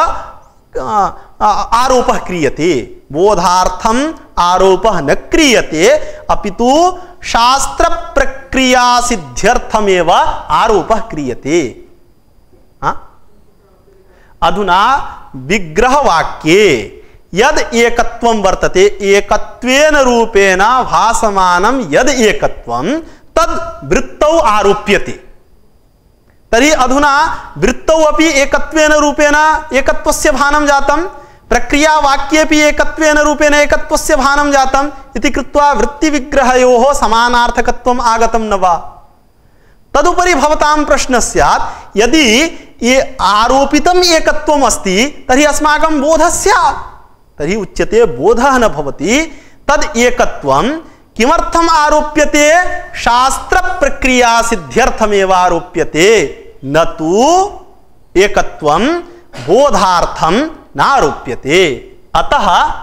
आरोपः क्रियते। बोधार्थम् आरोपः न क्रियते, अपितु शास्त्र प्रक्रिया सिद्ध्यर्थमेव आरोपः क्रियते। अधुना विग्रहवाक्ये यद एकत्वं वर्तते, एकत्वेन रूपेण भासमानं यद एकत्वं तद वृत्तौ आरोप्यते। तर्हि अधुना वृत्तौ अपि एकत्वेन रूपेण एकत्वस्य भानं जातं, प्रक्रियावाक्येपि एकत्वेन रूपेण एकत्वस्य भानं जातम् इति कृत्वा वृत्तिविग्रहयोः समानार्थकत्वम् आगतं न वा? तदुपरि भवतां प्रश्नः स्यात्, यदि ये आरोपितम् एकत्वम् अस्ति तर्हि अस्माकं बोधः स्यात्। तर्हि उच्यते बोधः न भवति, तद् एकत्वं किमर्थम् आरोप्यते? शास्त्र प्रक्रिया सिद्ध्यर्थमेव आरोप्यते, न तु एकत्वं बोधार्थं नारोप्यते। अतः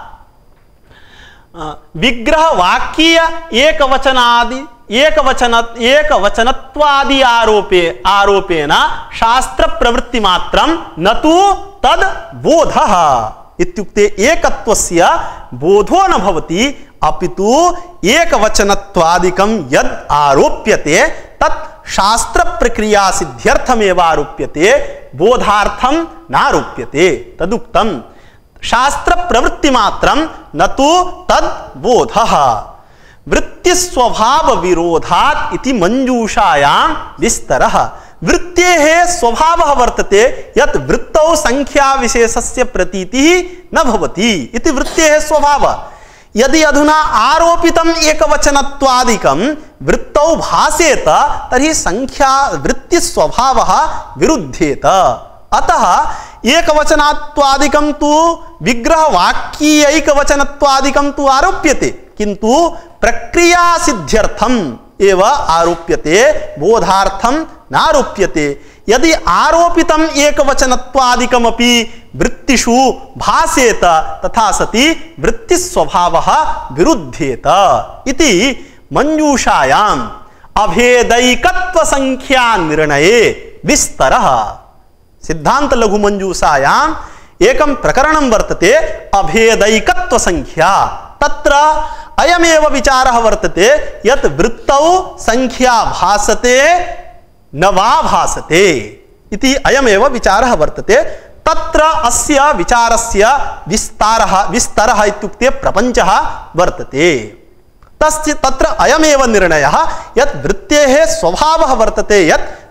विग्रहवाक्य एकवचनादि एकवचन एकवचनत्वादि आरोपे आरोपेण शास्त्र प्रवृत्ति मात्रं न तु तद् बोधः इत्युक्ते एकत्वस्य बोधो न भवति, अपितु एकवचनत्वादिकं यद् आरोप्यते तत् शास्त्र प्रक्रिया सिद्ध्यर्थमेव आरोप्यते, बोधार्थं नारोप्यते। तदुक्तं शास्त्र प्रवृत्ति मात्रं न तु तद् बोधः। वृत्ति स्वभाव विरोधात् इति मंजूषायां विस्तरः। वृत्तेः स्वभावः वर्तते यत् वृत्तौ संख्या विशेषस्य प्रतीतिः न भवति इति वृत्तेः स्वभावः। यदि अधुना आरोपितम् एकवचनत्वादिकं वृत्तौ भासेत तर्हि संख्या वृत्ति स्वभावः विरुध्येत। अतः एकवचनात्वादिकं तु विग्रहवाक्यैकवचनत्वादिकं तु आरोप्यते, किन्तु प्रक्रिया सिद्ध्यर्थम् एव आरोप्यते, बोधार्थं नारोप्यते। यदि आरोपितम् एकवचनत्वादिकमपि वृत्तिषु भासेत तथा सति वृत्तिस्वभावः विरुध्येत इति मंजूषायाम् अभेदैकत्व संख्या निर्णये विस्तरः। सिद्धांत लघु मंजूषायाम् एकं प्रकरणं वर्तते अभेदैकत्व संख्या। तत्र अयमेव विचारः वर्तते यत् वृत्तौ संख्या भासते न वा भासते इति अयमेव विचारः वर्तते। तत्र अस्य विचारस्य विस्तारः विस्तरः इत्युक्ते प्रपञ्चः वर्तते। तस्य तत्र अयमेव निर्णयः यत् वृत्तेः स्वभावः वर्तते यत्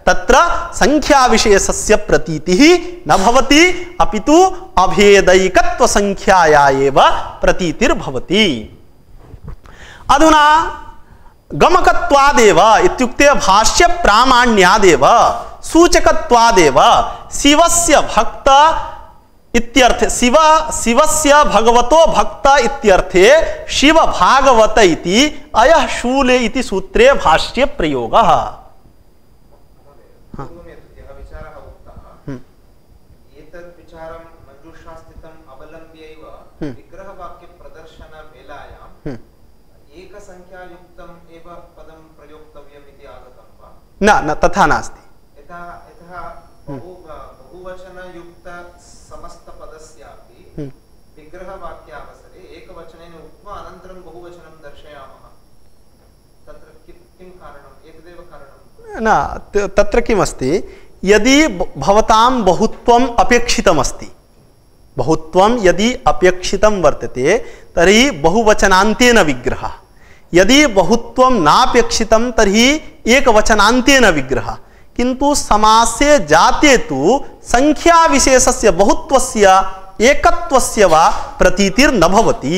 तत्र संख्या विशेषस्य प्रतीतिः न भवति अपितु अभेदैकत्व संख्याया एव प्रतीतिर्भवति। अधुना गमकत्वादेव इत्युक्ते भाष्य प्रामाण्यादेव सूचकत्वादेव शिवस्य भक्त इत्यर्थे शिव शिवस्य भगवतो भक्त इत्यर्थे शिव भागवत इति अयः शूले इति सूत्रे भाष्ये प्रयोगः। न न तथा नास्ति। बहुवचनयुक्त समस्त पदस्यापि विग्रहवाक्यावसरे एकवचनेन उक्त्वा अनन्तरं बहुवचनं दर्शयामः। तत्र किं कारणम्? एतदेव कारणं न। तत्र किमस्ति, यदि भवतां बहुत्वम् अपेक्षितमस्ति, बहुत्वं यदि अपेक्षितं वर्तते तर्हि बहुवचनान्तेन विग्रहः, यदि बहुत्वं नापेक्षितं तर्हि एकवचनान्तेन विग्रहः। किंतु समासे जाते तु संख्या विशेषस्य बहुत्वस्य एकत्वस्य वा प्रतीतिर्न भवति।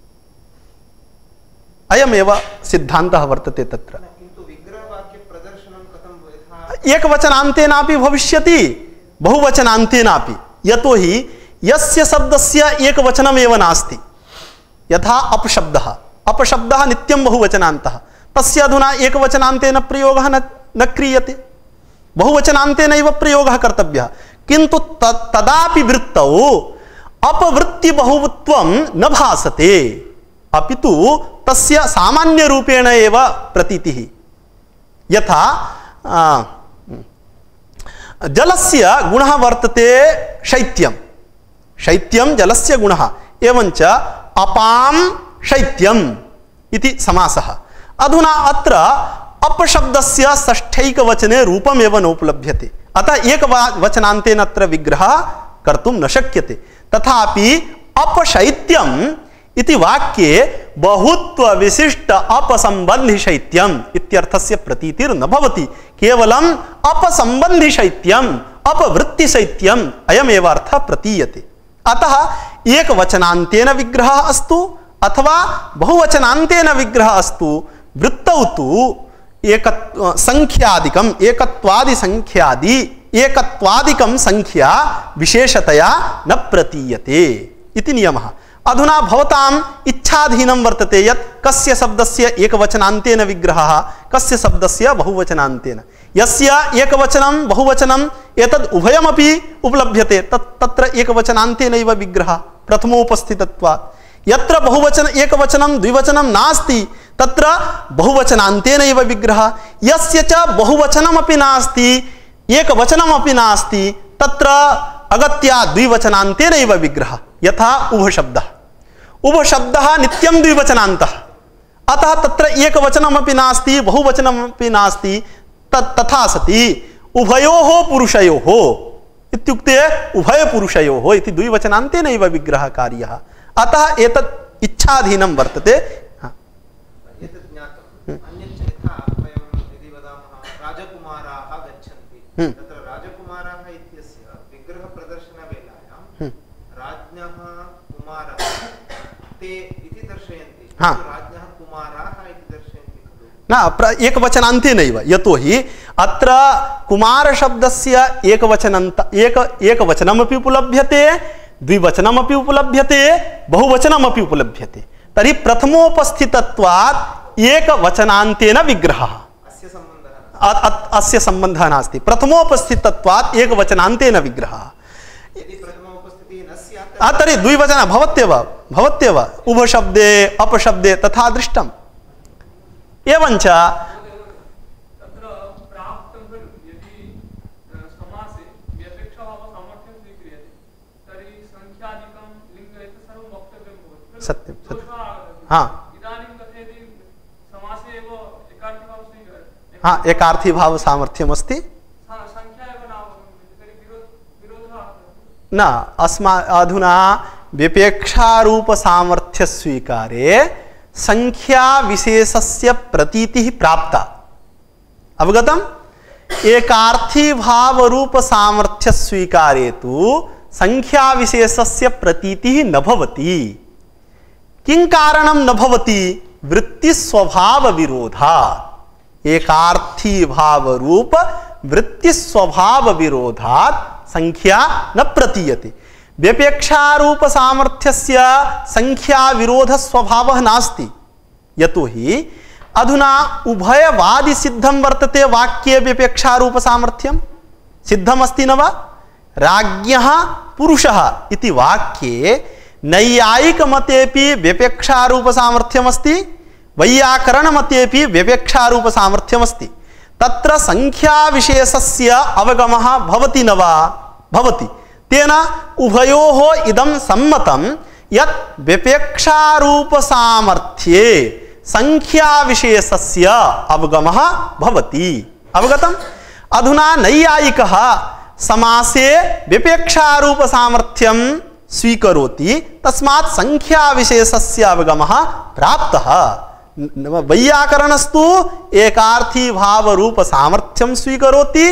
अयमेव सिद्धान्तः वर्तते तत्र। किन्तु विग्रहवाक्य प्रदर्शनं कथं यथा एकवचनान्तेनापि भविष्यति बहुवचनान्तेनापि। यतोहि यस्य शब्दस्य एकवचनमेव नास्ति, यथा अपशब्दः, अपशब्दः नित्यं बहुवचनान्तः, तस्य अधुना एकवचनान्तेन प्रयोगः न न क्रियते, बहुवचनान्तेनैव प्रयोगः कर्तव्यः। किन्तु तदापि वृत्तौ अपवृत्ति बहुत्वं न भासते, अपितु तस्य सामान्य रूपेण एव प्रतीतिः। यथा जलस्य गुणः वर्तते शैत्यं, शैत्यं जलस्य गुणः, एवञ्च अपां शैत्यम् इति समासः। अधुना अत्र अपशब्दस्य षष्ठैकवचने रूपमेव नोपलभ्यते, अतः एकवचनान्तेन अत्र विग्रहः कर्तुं न शक्यते। तथापि अपशैत्यम् इति वाक्ये बहुत्व विशिष्ट अपसंबंधी शैत्यम् इत्यर्थस्य प्रतीतिर्न भवति, केवलम् अपसंबंधी शैत्यम् अपवृत्ति शैत्यम् अयमेव अर्थः प्रतीयते। अतः एकवचनान्तेन विग्रहः अस्तु अथवा बहुवचनान्तेन विग्रहः अस्तु, वृत्तौ तु एक संख्यादिकम् एकत्वादि संख्यादि एकत्वादिकं संख्या विशेषतया न प्रतीयते इति नियमः। अधुना भवताम् इच्छाधीनं वर्तते यत् कस्य शब्दस्य एकवचनान्तेन विग्रहः, कस्य शब्दस्य बहुवचनान्तेन। यस्य एकवचनं बहुवचनं एतद् उभयमपि उपलभ्यते तत् तत्र एकवचनान्तेनैव विग्रहः प्रथमोपस्थितत्वात्। यत्र बहुवचन एकवचनं द्विवचनं नास्ति तत्र बहुवचनान्तेनैव विग्रहः। यस्य च बहुवचनमपि नास्ति एकवचनमपि नास्ति तत्र अगत्या द्विवचनान्तेनैव विग्रहः। यथा उभशब्दः, उभशब्दः नित्यं द्विवचनान्तः, अतः तत्र एकवचनमपि नास्ति बहुवचनमपि नास्ति। तत् तथा सति उभयोः पुरुषयोः इत्युक्ते उभयपुरुषयोः इति द्विवचनान्तेनैव विग्रहः कार्यः। अतः एतत् इच्छाधीनं वर्तते। एतत् ज्ञातम्। अन्यच्च यथा वयं यदि वदामः राजकुमाराः गच्छन्ति, तत्र राजकुमाराः इत्यस्य विग्रहप्रदर्शनवेलायां राज्ञः कुमारः ते इति दर्शयन्ति, राज्ञः कुमाराः इति दर्शयन्ति खलु। न एकवचनान्तेनैव, यतोहि अत्र कुमारशब्दस्य एकवचनन्त एक एकवचनमपि उपलभ्यते, द्विवचनमपि उपलभ्यते, बहुवचनमपि उपलभ्यते। तर्हि प्रथमोपस्थितत्वात् एकवचनान्तेन विग्रहः, अस्य सम्बन्धः अस्य सम्बन्धः नास्ति। प्रथमोपस्थितत्वात् एकवचनान्तेन विग्रहः। यदि प्रथमोपस्थितिः न स्यात् तर्हि द्विवचन भवत्येव भवत्येव उभशब्दे अपशब्दे तथा दृष्टम्। एवञ्च सत्यं सत्यं हाँ हाँ एकार्थी भाव सामर्थ्यम् अस्ति न अस्मा अधुना विपेक्षारूप सामर्थ्य स्वीकारे संख्या विशेषस्य प्रतीतिः प्राप्ता। अवगतम्? एकार्थी भाव रूप सामर्थ्य स्वीकारे तु संख्या विशेषस्य प्रतीतिः न भवति। किं कारणं न भवति? वृत्ति स्वभाव विरोधात्। एकार्थी भाव रूप वृत्ति स्वभाव विरोधात् संख्या न प्रतीयते। व्यपेक्षारूप सामर्थ्यस्य संख्या विरोध स्वभावः नास्ति। यतोहि अधुना उभयवादि सिद्धं वर्तते वाक्ये व्यपेक्षारूप सामर्थ्यं सिद्धम् अस्ति न वा? राज्ञः पुरुषः इति वाक्ये नैयायिक मतेपि व्यपेक्षारूप सामर्थ्यमस्ति, वैयाकरण मतेपि व्यपेक्षारूप सामर्थ्यमस्ति। तत्र संख्या विशेषस्य अवगमः भवति न वा? भवति। तेन उभयोः इदं सम्मतं यत् व्यपेक्षारूप सामर्थ्ये संख्या विशेषस्य अवगमः भवति। अवगतम्? अधुना नैयायिकः समासे व्यपेक्षारूप सामर्थ्यं स्वीकरोति, तस्मात् संख्या विशेषस्य अवगमः प्राप्तः। वैयाकरणस्तु एकार्थी भाव रूप सामर्थ्यं स्वीकरोति,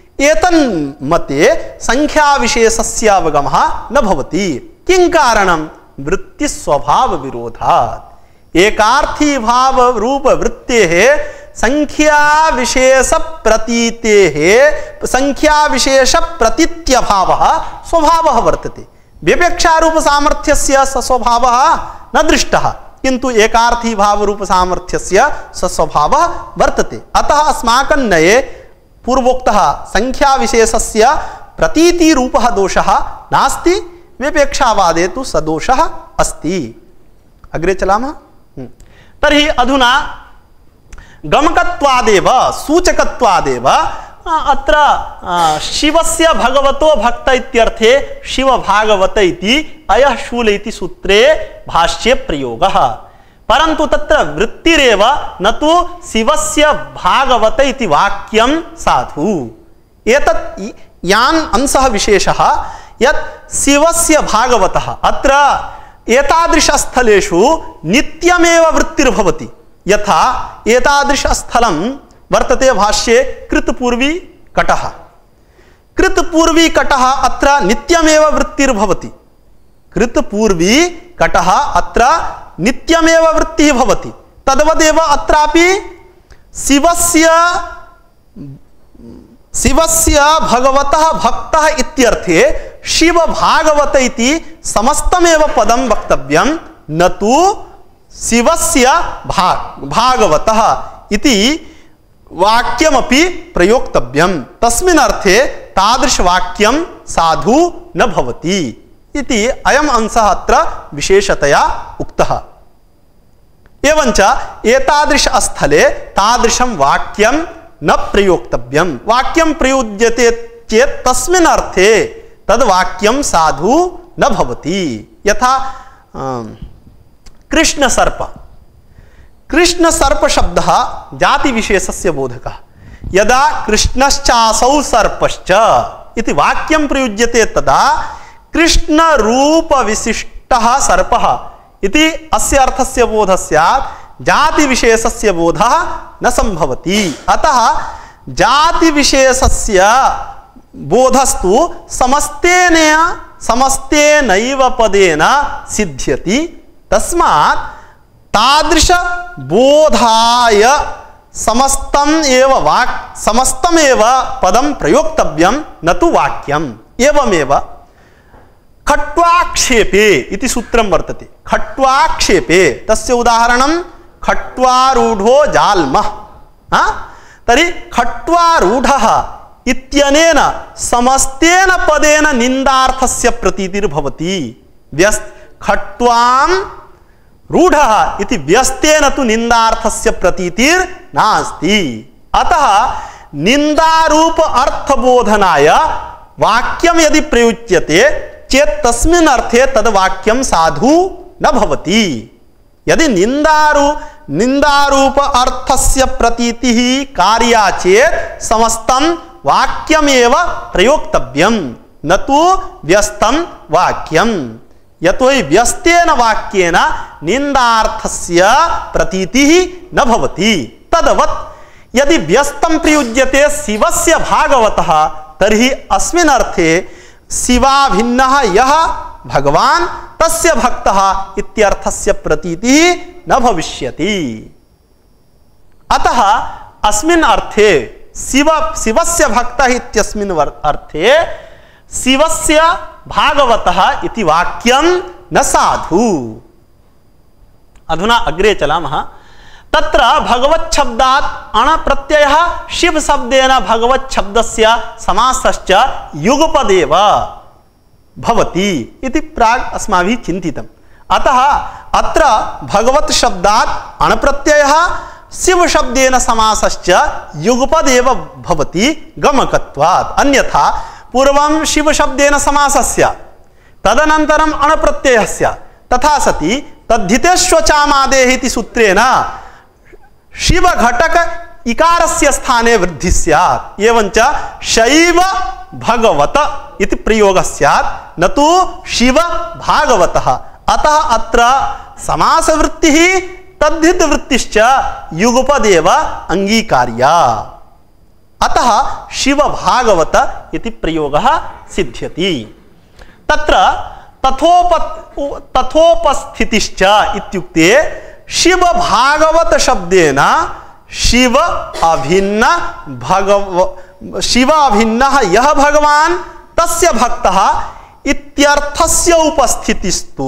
एतन्मते संख्या विशेषस्य अवगमः न भवति। किं कारणं? वृत्ति स्वभाव विरोधात्। एकार्थी भाव रूप वृत्तेः संख्या विशेष प्रतीतेः संख्या विशेष प्रतीत्यभावः स्वभावः वर्तते। व्यपेक्षारूप सामर्थ्यस्य स्वभावः न दृष्टः, किन्तु एकार्थी भाव रूप सामर्थ्यस्य स्वभावः वर्तते। अतः अस्माकं नये पूर्वोक्तः संख्या विशेषस्य प्रतीति रूपः दोषः नास्ति, व्यपेक्षावादे तु सदोषः अस्ति। अग्रे चलामः। तर्हि अधुना गमकत्वादेव सूचकत्वादेव अत्र शिवस्य भगवतो भक्त इत्यर्थे शिव भागवत इति अयः शूल इति सूत्रे भाष्ये प्रयोगः। परन्तु तत्र वृत्तिरेव न तु शिवस्य भागवत इति वाक्यं साधु। एतत् यान् अंशः विशेषः यत् शिवस्य भागवतः अत्र एतादृशस्थलेषु नित्यमेव वृत्तिर्भवति। यथा एतादृशस्थलं वर्तते भाष्ये कृतपूर्वी कटः। कृतपूर्वी कटः अत्र नित्यमेव वृत्तिर्भवति। कृतपूर्वी कटः अत्र नित्यमेव वृत्तिः भवति। तद्वदेव अत्रापि शिवस्य शिवस्य भगवतः भक्तः इत्यर्थे शिव भागवत इति समस्तमेव पदं वक्तव्यं, न तु शिवस्य भाग भागवतः इति वाक्यमपि प्रयोक्तव्यं। तस्मिन् अर्थे तादृशवाक्यं साधु न भवति इति अयम् अंशः अत्र विशेषतया उक्तः। एवञ्च एतादृश स्थले तादृशं वाक्यं न प्रयोक्तव्यं। वाक्यं प्रयुज्यते चेत् तस्मिन् अर्थे तद् वाक्यं साधु न भवति। यथा कृष्ण सर्प कृष्ण सर्प शब्दः जाति विशेषस्य बोधकः। यदा कृष्णश्चासौ सर्पश्च इति वाक्यं प्रयुज्यते तदा कृष्ण रूप विशिष्टः सर्पः इति अस्य अर्थस्य बोधः स्यात्। जाति विशेषस्य बोधः न संभवति। अतः जाति विशेषस्य बोधस्तु समस्तेन समस्तेनैव पदेन सिद्ध्यति। तस्मात् तादृश बोधाय समस्तम एव वाक् समस्तमेव पदं प्रयोक्तव्यं, न तु वाक्यम्। एवमेव खट्वाक्षेपे इति सूत्रं वर्तते। खट्वाक्षेपे तस्य उदाहरणं खट्वारूढो जाल्मः। हा तर्हि खट्वारूढः इत्यनेन समस्तेन पदेन निन्दार्थस्य प्रतीतिर्भवति। व्यस्त खट्वां रूढः इति व्यस्तेन तु निन्दार्थस्य प्रतीतिर्नास्ति। अतः निन्दारूप अर्थबोधनाय वाक्यं यदि प्रयुज्यते चेत् तस्मिन् अर्थे तद् वाक्यं साधु न भवति। यदि निन्दारू निन्दारूप अर्थस्य प्रतीतिः कार्या चेत् समस्तं वाक्यमेव प्रयोक्तव्यं, न तु व्यस्तं वाक्यं। यतोहि व्यस्तेन वाक्येन निन्दार्थस्य प्रतीतिः न भवति। तद्वत् यदि व्यस्तं प्रयुज्यते शिवस्य भागवतः तर्हि अस्मिन् अर्थे शिवाभिन्नः यः भगवान् तस्य भक्तः इत्यर्थस्य प्रतीतिः न भविष्यति। अतः अस्मिन् अर्थे शिव शिवस्य भक्तः इत्यस्मिन् अर्थे शिवस्य भागवतः इति वाक्यं न साधु। अधुना अग्रे चलामः। तत्र भगवत् शब्दात् अण प्रत्ययः शिव शब्देन भगवत् शब्दस्य समासश्च युगपदेव भवति इति प्राग् अस्माभिः चिन्तितम्। अतः अत्र भगवत् शब्दात् अण प्रत्ययः शिव शब्देन समासश्च युगपदेव भवति गमकत्वात्। अन्यथा पूर्वं शिव शब्देन समासस्य तदनन्तरम् अण प्रत्ययस्य तथा सति तद्धितेष्वचामादेः इति सूत्रेण शिव घटक इकारस्य स्थाने वृद्धि स्यात्। एवञ्च शैव भगवत इति प्रयोगः स्यात्, न तु शिव भागवतः। अतः अत्र समासवृत्तिः तद्धित वृत्तिश्च युगपदेव अंगीकार्या। अतः शिव भागवत इति प्रयोगः सिद्ध्यति। तत्र तथोप तथोपस्थितिश्च इत्युक्ते शिव भागवत शब्देन शिव अभिन्न भगव शिव अभिन्नः यः भगवान् तस्य भक्तः इत्यर्थस्य उपस्थितिस्तु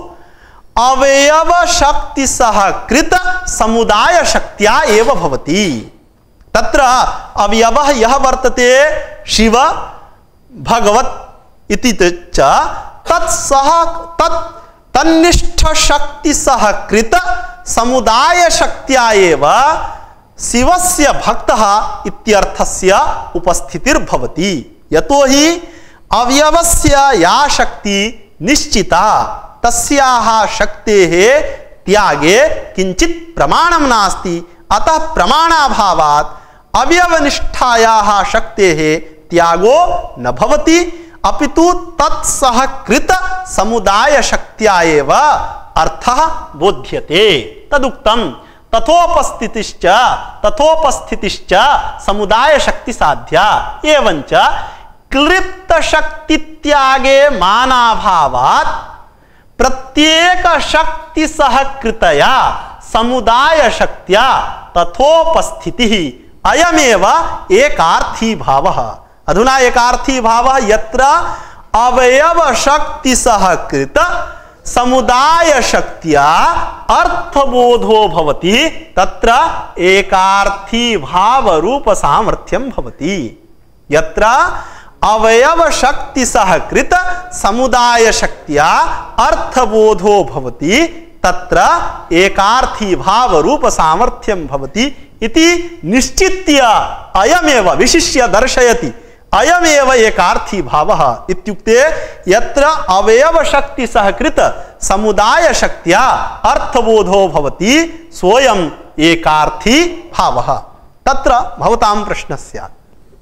अवयव शक्ति सहकृत समुदाय शक्त्या एव भवति। तत्र अवयवः यः वर्तते शिव भगवत् इति च तत्सह तत् तन्निष्ठ शक्ति सहकृत समुदाय शक्त्या एव शिवस्य भक्तः इत्यर्थस्य उपस्थितिर्भवति। यतोहि अवयवस्य या शक्ति निश्चिता तस्याः शक्तेः त्यागे किंचित् प्रमाणं नास्ति। अतः प्रमाणाभावात् अवयवनिष्ठायाः शक्तेः त्यागो न भवति, अपितु तत्सहकृत समुदाय शक्त्या एव अर्थः बोध्यते। तदुक्तं तथोपस्थितिश्च तथोपस्थितिश्च समुदाय शक्ति साध्या। एवञ्च क्लिप्त शक्ति त्यागे मानाभावात् प्रत्येक शक्ति सहकृतया समुदाय शक्त्या तथोपस्थितिः अयमेव एकार्थी भावः। अधुना एकार्थी भावः यत्र अवयव शक्ति सहकृत समुदाय शक्त्या अर्थबोधो भवति तत्र एकार्थी भाव रूप सामर्थ्यं भवति। यत्र अवयव शक्ति सहकृत समुदाय शक्त्या अर्थबोधो भवति तत्र एकार्थी भाव रूप सामर्थ्यं भवति इति निश्चित्य अयमेव विशिष्य दर्शयति। अयमेव एकार्थी भावः इत्युक्ते यत्र अवयव शक्ति सहकृत समुदाय शक्त्या अर्थबोधो भवति सोऽयं एकार्थी भावः। तत्र भवतां प्रश्नः स्यात्,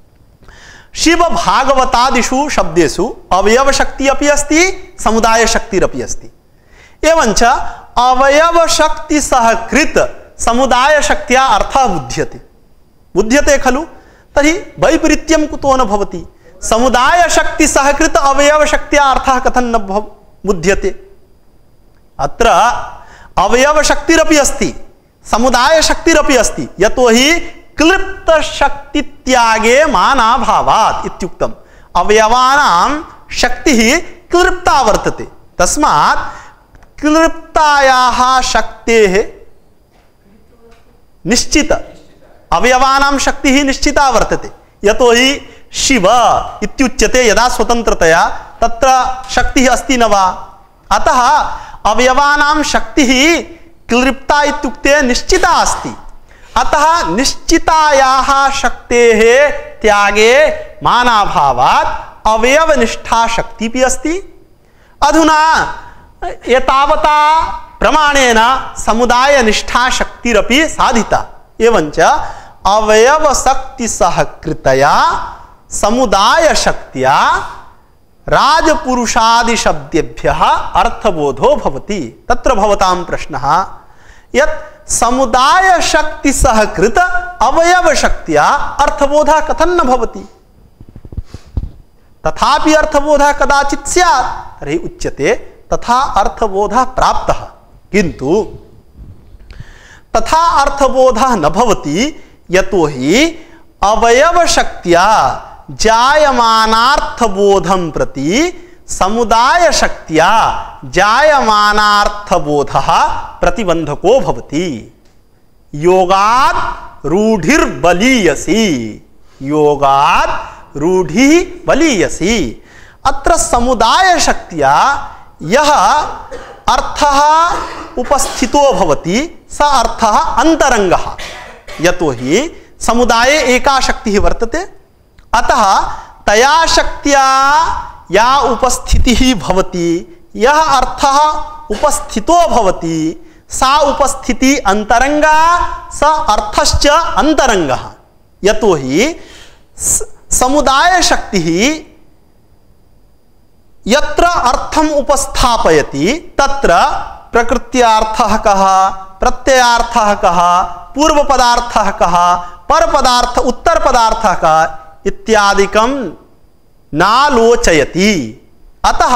शिव भागवतादिषु शब्देषु अवयव शक्ति अपि अस्ति समुदाय शक्तिरपि अस्ति। एवञ्च अवयव शक्ति सहकृत समुदाय शक्त्या अर्थः बुध्यते बुध्यते खलु, तर्हि वैपरीत्यं कुतो न भवति? समुदाय शक्ति सहकृत अवयव शक्त्या अर्थः कथं न बुध्यते? अत्र अवयव शक्तिरपि अस्ति समुदाय शक्तिरपि अस्ति, यतोहि क्लिप्त शक्ति त्यागे मानाभावात् इत्युक्तम्। अवयवानां शक्तिः क्लिप्ता वर्तते, तस्मात् क्लिप्तायाः शक्तेः निश्चित अवयवानां शक्तिः निश्चिता वर्तते। यतोहि शिव इत्युच्यते यदा स्वतन्त्रतया तत्र शक्तिः अस्ति न वा? अतः अवयवानां शक्तिः क्लिप्ता इत्युक्ते निश्चिता अस्ति। अतः निश्चितायाः शक्तेः त्यागे मानाभावात् अवयवनिष्ठा शक्तिपि अस्ति। अधुना एतावता प्रमाणेन समुदाय निष्ठा शक्तिरपि साधिता। एवञ्च अवयव शक्ति सहकृतया समुदाय शक्त्या राजपुरुषादि शब्देभ्यः अर्थबोधो भवति। तत्र भवतां प्रश्नः, यत् समुदाय शक्ति सहकृत अवयव शक्तिया अर्थबोधः कथं न भवति? तथापि अर्थबोधः कदाचित् स्यात्। तर्हि उच्यते तथा अर्थबोधः प्राप्तः, किन्तु तथा अर्थबोधः न भवति यतोहि अवयव शक्तिया जायमानार्थबोधं प्रति समुदाय शक्तिया जायमानार्थबोधः प्रतिबंधको भवति। योगात् रूढ़िर्बलीयसी, योगात् रूढ़ि बलीयसी। अत्र समुदाय शक्तिया यह अर्थः उपस्थितो भवति स अर्थः अंतरंगः, यतोहि समुदाये एका शक्तिः वर्तते, अतः तया शक्तिया या उपस्थितिः भवति, यह अर्थः उपस्थितो भवति, सा उपस्थिति अंतरंगा स अर्थश्च अंतरंगः। यतोहि समुदाय शक्तिः यत्र अर्थम उपस्थापयति तत्र प्रकृत्यार्थः कः, प्रत्ययार्थः कः, पूर्व पदार्थः कः, पर पदार्थ उत्तर पदार्थः कः इत्यादिकं नालोचयति। अतः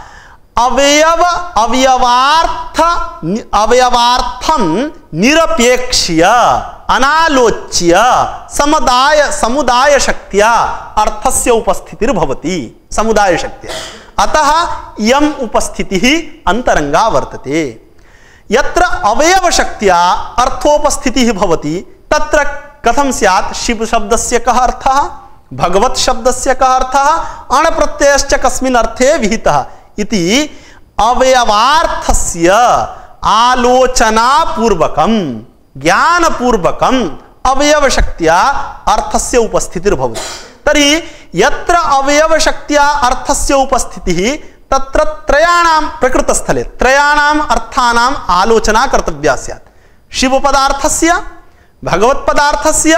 अवयव अवयवार्थ अवयवार्थम निरपेक्ष्य अनालोच्य समुदाय समुदाय शक्तिया अर्थस्य उपस्थितिर्भवति, समुदाय शक्तिया। अतः इयम् उपस्थितिः अंतरंगा वर्तते। यत्र अवयव शक्तिया अर्थोपस्थितिः भवति तत्र कथं स्यात्? शिव शब्दस्य कः अर्थः, भगवत् शब्दस्य कः अर्थः, अण प्रत्ययश्च कस्मिन् अर्थे विहितः इति अवयवार्थस्य आलोचनापूर्वकं ज्ञानपूर्वकं अवयव शक्तिया अर्थस्य उपस्थितिर्भवति। तर्हि यत्र अवयव शक्तिया अर्थस्य उपस्थितिः तत्र त्रयाणां प्रकृतस्थले त्रयाणाम् अर्थानाम् आलोचना कर्तव्या स्यात्। शिव पदार्थस्य, भगवत् पदार्थस्य,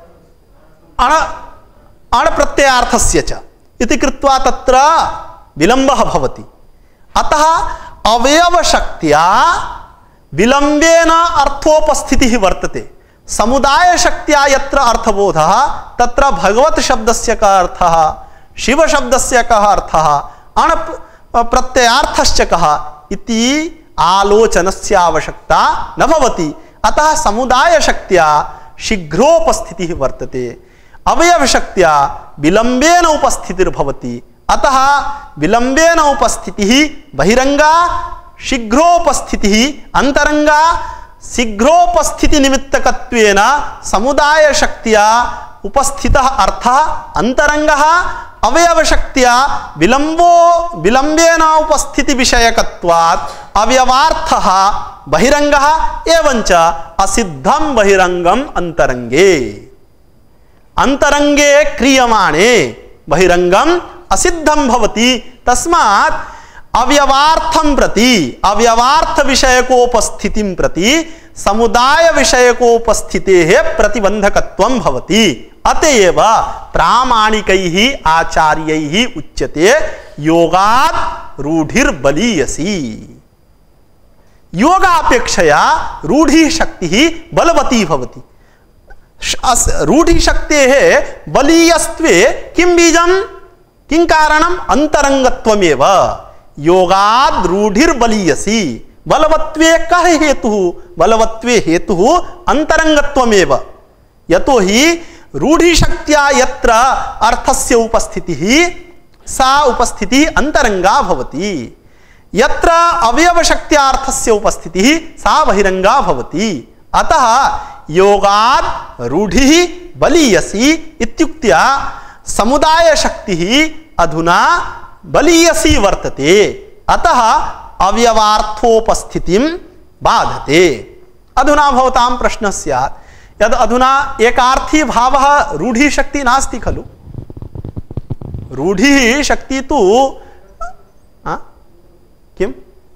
अण अण प्रत्ययार्थस्य च इति कृत्वा तत्र विलम्बः भवति। अतः अवयव शक्तिया विलम्बेन अर्थोपस्थितिः वर्तते। समुदाय शक्तिया यत्र अर्थबोधः तत्र भगवत् शब्दस्य कः अर्थः, शिव शब्दस्य कः अर्थः, अण प्रत्ययार्थश्च कः इति आलोचनस्य आवश्यकता न भवति। अतः समुदाय शक्तिया शीघ्रोपस्थितिः वर्तते, अवयव शक्तिया विलम्बेन उपस्थितिर्भवति। अतः विलम्बेन उपस्थितिः बहिरंगा, शीघ्रोपस्थितिः अंतरंगा। शीघ्रोपस्थिति निमित्तकत्वेन समुदाय शक्तिया उपस्थितः अर्थः अंतरंगः, अवयव शक्तिया विलंबो विलंबेन उपस्थिति विषयकत्वात् अवयवार्थः बहिरंगः एवंच असिद्धं बहिरंगम अंतरंगे। अंतरंगे क्रियमाणे बहिरंगम असिद्धं भवति। तस्मात् अवयवार्थं प्रति अवयवार्थ विषयकोपस्थितिं प्रति समुदाय विषयकोपस्थितेः प्रतिबंधकत्वं भवति। अतएव प्रामाणिकैः आचार्यैः उच्यते योगात् रूढ़िर्बलीयसी। योगापेक्षया रूढ़ि शक्तिः बलवती भवति। रूढ़ि शक्तेः बलीयस्त्वे किं बीजं, किं कारणम्? अंतरंगत्वमेव। योगाद् रूढ़िर्बलीयसी। बलवत्वे कः हेतुः? बलवत्वे हेतुः अंतरंगत्वमेव। यतोहि रूढ़ि शक्त्या यत्र अर्थस्य उपस्थितिः सा उपस्थितिः अंतरंगा भवति, यत्र अवयव शक्त्या अर्थस्य उपस्थितिः सा बहिरंगा भवति। अतः योगाद् रूढ़िः बलीयसी इत्युक्त्या समुदाय शक्तिः अधुना बलीयसी वर्तते। अतः अवयवार्थोपस्थितिं बाधते। अधुना भवतां प्रश्नः स्यात्, यद् अधुना एकार्थी भावः रूढ़ि शक्ति नास्ति खलु? रूढ़ि शक्ति तु किम्?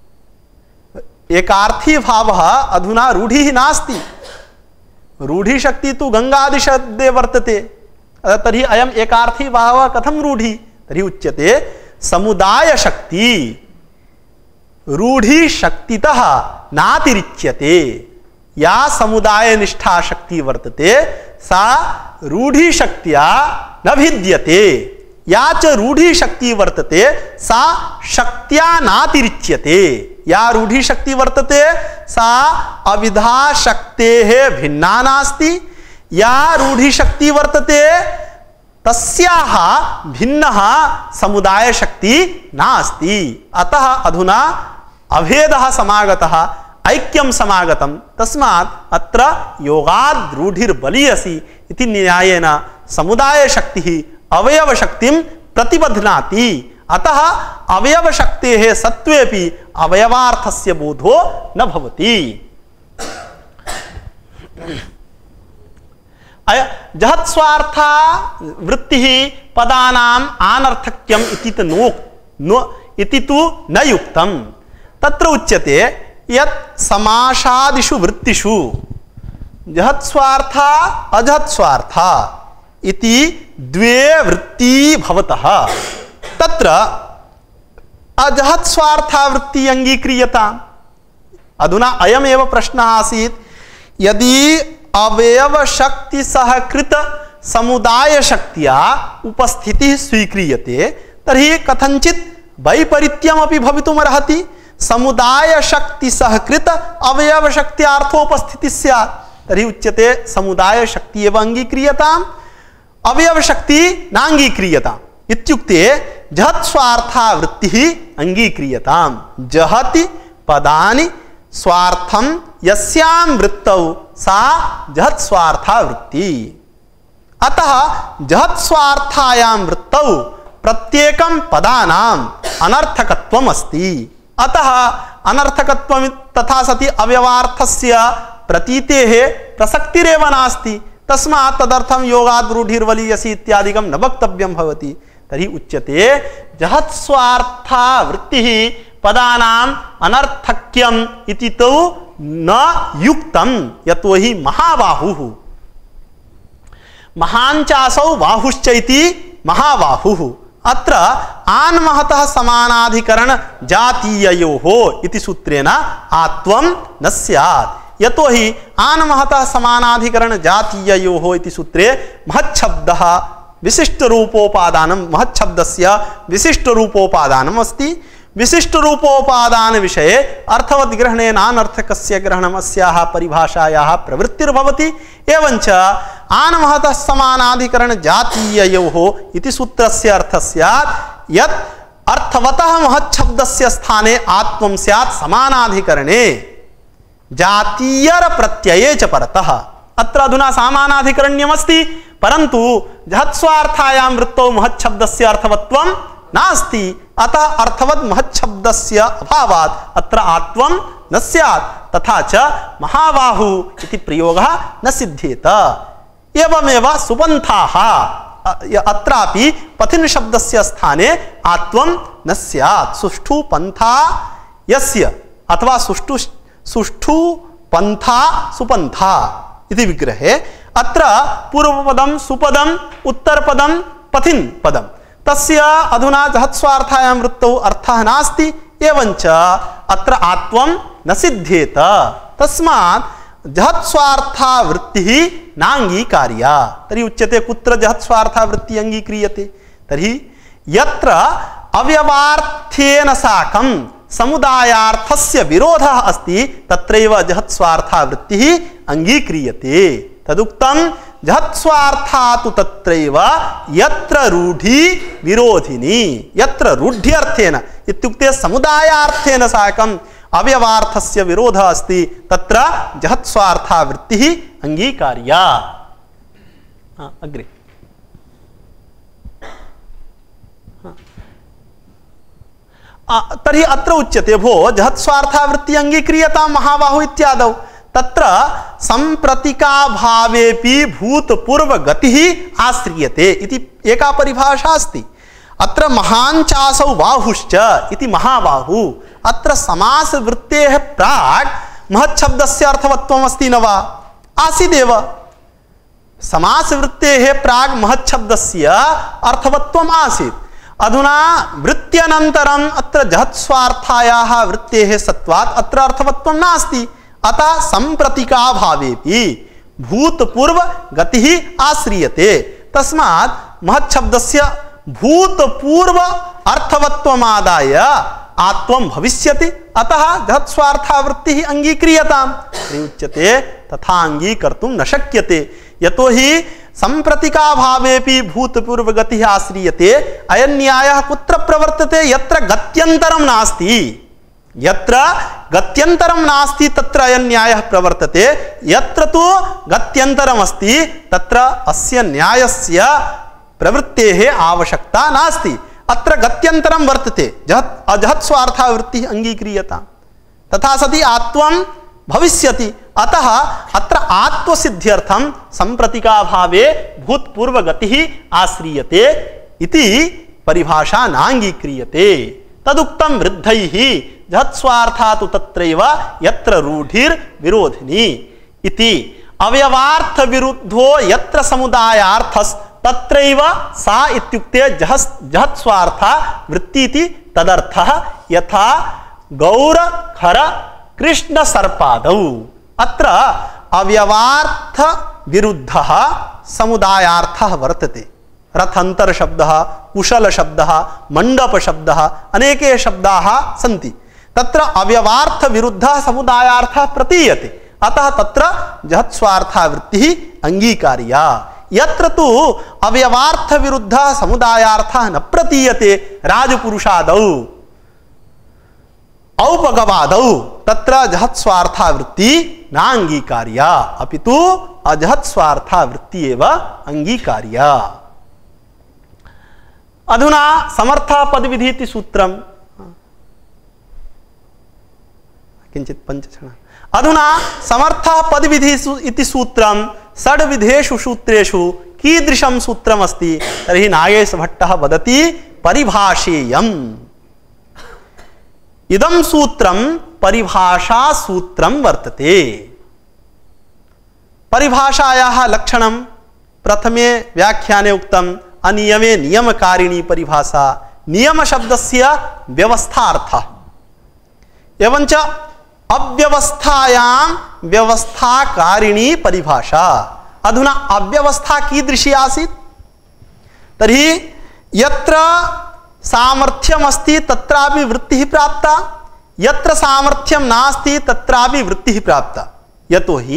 एकार्थी भावः अधुना रूढ़िः नास्ति। रूढ़ि शक्ति तु गंगादिशब्दे वर्तते। तर्हि अयम् एकार्थी भावः कथं रूढ़ि? तर्हि उच्यते समुदाय शक्ति रूढ़ि शक्तितः नातिरिच्यते। या समुदाय निष्ठा शक्ति वर्तते सा रूढ़ी शक्तिया न भिद्यते, या च रूढ़ी शक्ति वर्तते सा शक्त्या नातिरिच्यते। या रूढ़ी शक्ति वर्तते सा अविधा शक्तेः भिन्ना नास्ति, या रूढ़ी शक्ति वर्तते तस्याः भिन्नः समुदाय शक्ति नास्ति। अतः अधुना अभेदः समागतः, ऐक्यं समागतं, तस्मात् अत्र योगाद् रूढ़िर्बलीयसी इति न्यायेन समुदाय शक्तिः अवयव शक्तिं प्रतिबध्नाति। अतः अवयव शक्तेः सत्त्वेपि अवयवार्थस्य बोधो न भवति। जहत्स्वार्था वृत्तिः पदानाम् आनर्थक्यम् इति तु नो नो इति तु न युक्तम्। तत्र उच्यते यत् समासादिषु वृत्तिषु जहत्स्वार्था अजहत्स्वार्था इति द्वे वृत्ति भवतः। तत्र अजहत्स्वार्था वृत्ति अंगीक्रियताम्। अधुना अयमेव प्रश्नः आसीत्, यदि अवयव शक्ति सहकृत समुदाय शक्तिया उपस्थितिः स्वीक्रियते तर्हि कथंचित् वैपरीत्यमपि भवितुमर्हति। समुदाय शक्ति सहकृत अवयव शक्त्यार्थोपस्थितिः स्यात्, तर्हि उच्यते समुदाय शक्ति एव अंगीक्रियताम्, अवयव शक्ति नांगीक्रियताम्। इत्युक्ते जहत्स्वार्था वृत्तिः अंगीक्रियताम्। जहति पदानि स्वार्थं यस्यां वृत्तौ सा जहत्स्वार्था वृत्ति। अतः जहत्स्वार्थायां वृत्तौ प्रत्येकं पदानाम् अनर्थकत्वम् अस्ति। अतः अनर्थकत्वम् तथा सति अव्यवार्थस्य प्रतीतेः प्रसक्तिरेव नास्ति। तस्मात् तदर्थं योगाद् रूढ़िर्बलीयसी इत्यादिकं न वक्तव्यं भवति। तर्हि उच्यते जहत्स्वार्था वृत्तिः पदानाम् अनर्थक्यम् इति तु न युक्तं, यतोहि महाबाहुः महाञ्चासौ बाहुश्च इति महाबाहुः। अत्र आन्महतः समानाधिकरण जातीययोः इति सूत्रेण आत्वं न स्यात्। यतोहि आन्महतः समानाधिकरण जातीययोः इति सूत्रे महच्छब्दः विशिष्ट रूपोपादानं, महच्छब्दस्य विशिष्ट रूपोपादानम् अस्ति। विशिष्ट रूपोपादान विषये अर्थवत् ग्रहणेन अनर्थकस्य ग्रहणम् अस्याः परिभाषायाः प्रवृत्तिर्भवति। एवञ्च आनमहतः समानाधिकरण जातीययोः इति सूत्रस्य अर्थः स्यात् यत् अर्थवतः महच्छब्दस्य स्थाने आत्वं स्यात् समानाधिकरणे जातीयर प्रत्यये च परतः। अत्र अधुना समानाधिकरण्यमस्ति, परन्तु जहत्स्वार्थायां वृत्तौ महच्छब्दस्य अर्थवत्वं नास्ति। अतः अर्थवत् महच्छब्दस्य अभावात् अत्र आत्वं न स्यात्, तथा च महाबाहु इति प्रयोगः न सिद्ध्येत। एवमेव सुपन्थाः, अत्रापि पथिन् शब्दस्य स्थाने आत्वं न स्यात्। सुष्ठु पंथा यस्य अथवा सुष्ठु सुष्ठु पंथा सुपंथा इति विग्रहे अत्र पूर्वपदं सुपदम् उत्तरपदं पथिन् पदम्, तस्य अधुना जहत्स्वार्थायां वृत्तौ अर्थः नास्ति। एवञ्च अत्र आत्वं न सिद्ध्येत। तस्मात् जहत्स्वार्था वृत्तिः नाङ्गीकार्या। तर्हि उच्यते कुत्र जहत्स्वार्था वृत्तिः अङ्गीक्रियते? तर्हि यत्र अव्यवार्थेन साकं समुदायार्थस्य विरोधः अस्ति तत्रैव जहत्स्वार्था वृत्तिः अङ्गीक्रियते। तदुक्तं जहत्स्वार्था तु तत्रैव यत्र रूढ़ी विरोधिनी, यत्र रूढ़्यर्थेन इत्युक्ते समुदायार्थेन साकं अव्यवार्थस्य विरोधः अस्ति तत्र जहत्स्वार्था वृत्तिः अंगीकार्या। अग्रे तर्हि अत्र उच्यते भो जहत्स्वार्था वृत्तिः अंगीक्रियतां महाबाहु इत्यादौ। तत्र संप्रतिकाभावेपि भूतपूर्वगतिः आश्रियते इति एका परिभाषा अस्ति। अत्र महाञ्चासौ बाहुश्च इति महाबाहु। अत्र समासवृत्तेः प्राक् महच्छब्दस्य अर्थवत्वम् अस्ति न वा? आसीदेव। समासवृत्तेः प्राक् महच्छब्दस्य अर्थवत्वम् आसीत्। अधुना वृत्त्यनन्तरम् अत्र जहत्स्वार्थायाः वृत्तेः सत्वात् अत्र अर्थवत्वं नास्ति। अतः संप्रतिकाभावेपि भूतपूर्व गतिः आश्रियते। तस्मात् महच्छब्दस्य भूतपूर्व अर्थवत्वमादाय आत्वं भविष्यति, अतः जहत्स्वार्थावृत्तिः अंगीक्रियताम्। उच्यते तथा अंगीकर्तुं न शक्यते, यतो हि संप्रतिकाभावेपि भूतपूर्व गतिः आश्रियते। अयं न्यायः कुत्र प्रवर्तते? यत्र गत्यन्तरं नास्ति। यत्र गत्यन्तरं नास्ति तत्र अयं न्यायः प्रवर्तते। यत्र तु गत्यन्तरम् अस्ति तत्र अस्य न्यायस्य प्रवृत्तेः आवश्यकता नास्ति। अत्र गत्यन्तरं वर्तते, जहत् अजहत् स्वार्थावृत्तिः अंगीक्रियताम्। तथा सति आत्वं भविष्यति, अतः अत्र आत्मसिद्ध्यर्थं संप्रतिकाभावे भूतपूर्वगतिः आश्रियते इति परिभाषा नांगीक्रियते। तदुक्तं वृद्धैः जहत्स्वार्था तु तत्रैव यत्र रूढिर् विरोधिनी इति। अवयवार्थ विरुद्धो यत्र समुदायार्थस् तत्रैव सा इत्युक्ते जहस् जहत्स्वार्था वृत्तीति तदर्थः। यथा गौर खर कृष्ण सर्पादौ। अत्र अवयवार्थ विरुद्धः समुदायार्थः वर्तते। रथान्तर शब्दः, कुशल शब्दः, मंडप शब्दः, अनेके शब्दाः सन्ति। तत्र अव्यवार्थ विरुद्धः समुदायार्थः प्रतीयते, अतः तत्र जहत्स्वार्था वृत्तिः अंगीकार्या। यत्र तु अव्यवार्थ विरुद्धः समुदायार्थः न प्रतीयते, राजपुरुषादौ औपगवादौ, तत्र जहत्स्वार्था वृत्ति न अंगीकार्या, अपितु अजहत्स्वार्था वृत्ति एव अंगीकार्या। अधुना समर्थः पदविधि इति सूत्रं किंचित् पञ्चक्षण। अधुना समर्थः पदविधि इति सूत्रं षड्विधेषु सूत्रेषु कीदृशं सूत्रमस्ति तर्हि नागेशभट्टः वदति परिभाषेयम्। इदं सूत्रं परिभाषा सूत्रं वर्तते। परिभाषायाः लक्षणं प्रथमे व्याख्याने उक्तम् अनियमे नियमकारिणी परिभाषा। नियम शब्दस्य व्यवस्थार्थः, एवञ्च अव्यवस्थायां व्यवस्थाकारिणी परिभाषा। अधुना अव्यवस्था कीदृशी आसीत्? तर्हि यत्र सामर्थ्यम् अस्ति तत्रापि वृत्तिः प्राप्ता, यत्र सामर्थ्यं नास्ति तत्रापि वृत्तिः प्राप्ता। यतो हि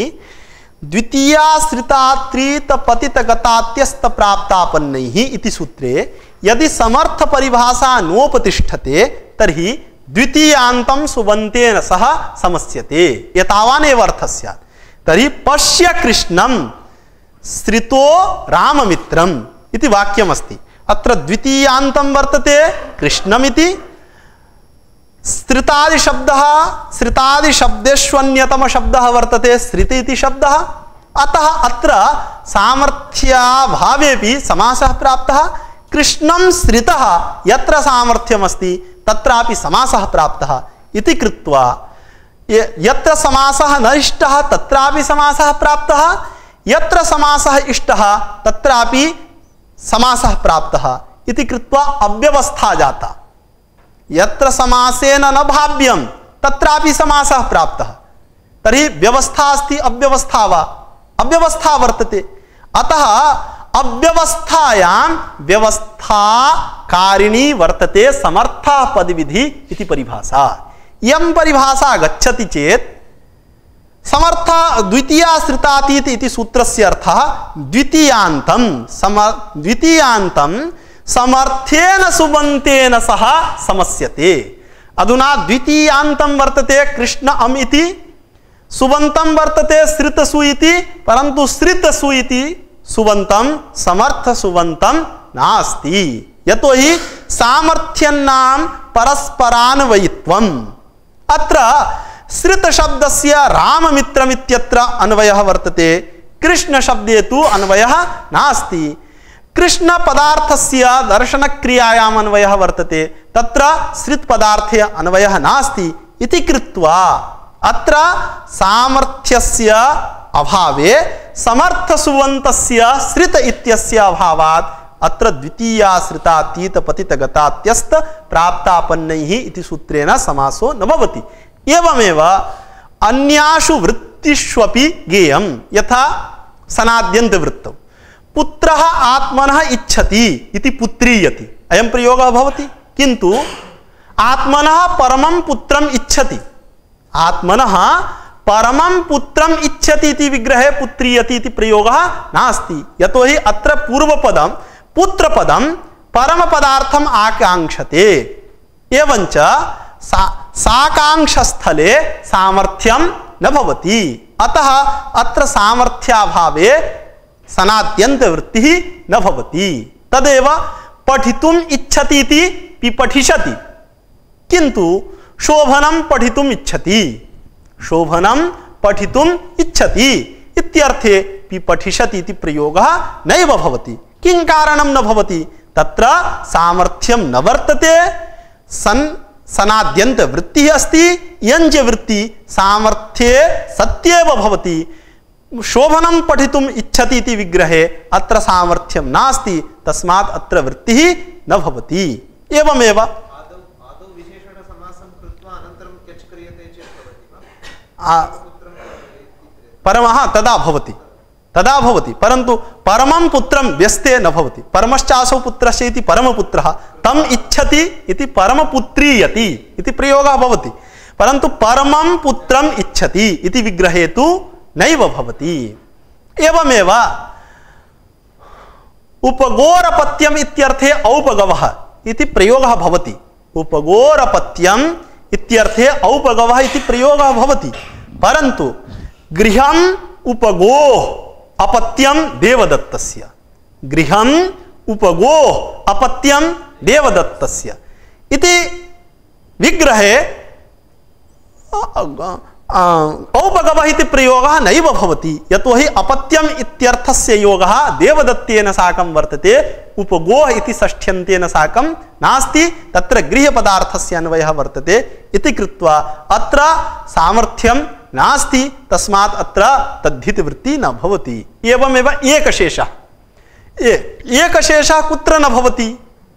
द्वितीयाश्रितात्रीत पतित गतात्यस्त प्राप्तापन्नैः इति सूत्रे यदि समर्थ परिभाषा नोपतिष्ठते तर्हि द्वितीयान्तं सुबन्तेन सह समस्यते, एतावानेव अर्थः स्यात्। तर्हि पश्य कृष्णं श्रितो राममित्रम् इति वाक्यमस्ति। अत्र द्वितीयान्तं वर्तते कृष्णमिति। श्रितादि शब्दः, श्रितादि शब्देष्वन्यतम शब्दः वर्तते श्रिति इति शब्दः। अतः अत्र सामर्थ्याभावेपि समासः प्राप्तः। कृष्णं श्रितः यत्र सामर्थ्यमस्ति तत्रापि समासः प्राप्तः इति कृत्वा यत्र समासः न इष्टः तत्रापि समासः प्राप्तः, यत्र समासः इष्टः तत्रापि समासः प्राप्तः इति कृत्वा अव्यवस्था जाता। यत्र समासेन न भाव्यं तत्रापि समासः प्राप्तः। तर्हि व्यवस्था अस्ति, अव्यवस्था वा? अव्यवस्था वर्तते। अतः अव्यवस्थायां व्यवस्थाकारिणी वर्तते समर्थः पदविधि इति परिभाषा। इयं परिभाषा गच्छति चेत् समर्थ द्वितीयाश्रितातीत इति सूत्रस्य अर्थः द्वितीयान्तं सम द्वितीयान्तं समर्थेन सुबन्तेन सह समस्यते। अधुना द्वितीयान्तं वर्तते कृष्ण अम् इति, सुबन्तं वर्तते श्रितसु इति, परन्तु श्रितसु इति सुबन्तं समर्थ सुबन्तं नास्ति। यतो हि सामर्थ्यन्नां परस्परान्वयित्वम्। अत्र श्रित शब्दस्य राममित्रमित्यत्र अन्वयः वर्तते, कृष्ण शब्दे तु अन्वयः नास्ति। कृष्ण पदार्थस्य दर्शनक्रियायाम् अन्वयः वर्तते, तत्र श्रित पदार्थे अन्वयः नास्ति इति कृत्वा अत्र सामर्थ्यस्य अभावे समर्थ सुबन्तस्य श्रित इत्यस्य अभावात् अत्र द्वितीयाश्रितातीत पतित गतात्यस्त प्राप्तापन्नैः इति सूत्रेण समासो न भवति। एवमेव अन्यासु वृत्तिष्वपि ज्ञेयं यथा सनाद्यन्त वृत्तौ पुत्रः आत्मनः इच्छति इति पुत्रीयति अयं प्रयोगः भवति। किन्तु आत्मनः परमं पुत्रम् इच्छति, आत्मनः परमं पुत्रम् इच्छति इति विग्रहे पुत्रीयति इति प्रयोगः नास्ति। यतोहि अत्र पूर्वपदं पुत्रपदं परमपदार्थम् आकाङ्क्षते। एवञ्च सा साकाङ्क्षस्थले सामर्थ्यं न भवति। अतः अत्र सामर्थ्याभावे सनाद्यन्तवृत्तिः न भवति। तदेव पठितुम् इच्छति इति पिपठिषति, किन्तु शोभनं पठितुम् इच्छति, शोभनं पठितुम् इच्छति इत्यर्थे पिपठिषति इति प्रयोगः नैव भवति। किं कारणं न भवति? तत्र सामर्थ्यं न वर्तते। सन् सनाद्यन्त वृत्तिः अस्ति, यञ्च वृत्ति सामर्थ्ये सत्येव भवति। शोभनं पठितुम् इच्छति इति विग्रहे अत्र सामर्थ्यं नास्ति, तस्मात् अत्र वृत्तिः न भवति। एवमेव आदौ आदौ विशेषणसमासं कृत्वा अनन्तरं क्यच् क्रियते चेत् भवति वा? परमः तदा भवति, तदा भवति, परन्तु परमं पुत्रं व्यस्ते न भवति। परमश्चासौ पुत्रस्य इति परमपुत्रः, तम् इच्छति इति परमपुत्रीयति इति प्रयोगः भवति, परन्तु परमं पुत्रम् इच्छति इति विग्रहे तु नैव भवति। एवमेव उपगोरपत्यम् इत्यर्थे औपगवः इति प्रयोगः भवति। उपगोरपत्यम् इत्यर्थे औपगवः इति प्रयोगः भवति, परन्तु गृहम् उपगोः अपत्यं देवदत्तस्य, गृहम् उपगोः अपत्यं देवदत्तस्य इति विग्रहे औपगवः इति प्रयोगः नैव भवति। यतोहि अपत्यम् इत्यर्थस्य योगः देवदत्तेन साकं वर्तते, उपगोः इति षष्ठ्यन्तेन साकं नास्ति, तत्र गृहपदार्थस्य अन्वयः वर्तते इति कृत्वा अत्र सामर्थ्यं नास्ति, तस्मात् अत्र तद्धितवृत्तिः न भवति। एवमेव एकशेषः, एकशेषः कुत्र न भवति?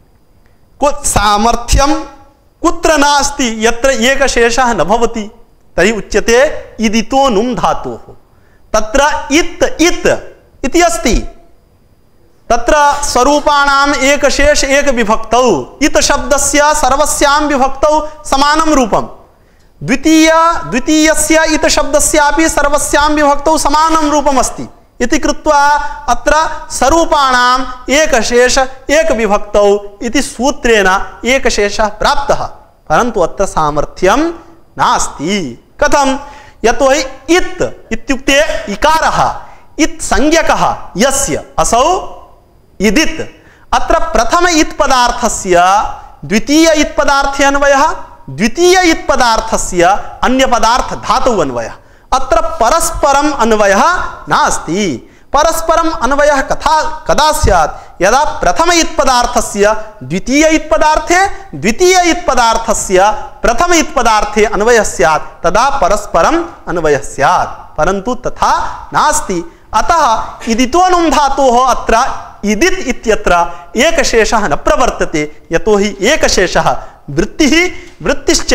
सामर्थ्यं कुत्र नास्ति यत्र एकशेषः न भवति? तर्हि उच्यते इदितो नुम् धातोः, तत्र इत् इत् इति अस्ति, तत्र स्वरूपाणाम् एकशेष एक विभक्तौ इत् शब्दस्य सर्वस्यां विभक्तौ समानं रूपम्, द्वितीय द्वितीयस्य इत् शब्दस्यापि सर्वस्यां विभक्तौ समानं रूपम् अस्ति इति कृत्वा अत्र स्वरूपाणाम् एकशेष एक विभक्तौ इति सूत्रेण एकशेषः प्राप्तः, परन्तु अत्र सामर्थ्यं नास्ति। कथं? यतोहि इत् इत्युक्ते इकारः, इत् संज्ञकः यस्य असौ इदित्, अत्र प्रथम इत् पदार्थस्य द्वितीय इत् पदार्थे अन्वयः, द्वितीय इत् पदार्थस्य अन्य पदार्थ धातु अन्वयः, अत्र परस्परम अन्वयः नास्ति। परस्परम अन्वयः कथा कदा स्यात्? यदा प्रथम इत् पदार्थस्य द्वितीय इत् पदार्थे, द्वितीय इत् पदार्थस्य प्रथम इत् पदार्थे अन्वयः स्यात्, तदा परस्परम अन्वयः स्यात्, परन्तु तथा नास्ति। अतः इदितो नुम् धातोः अत्र इदित् इत्यत्र एकशेषः न प्रवर्तते, यतोहि एकशेषः वृत्तिः, वृत्तिश्च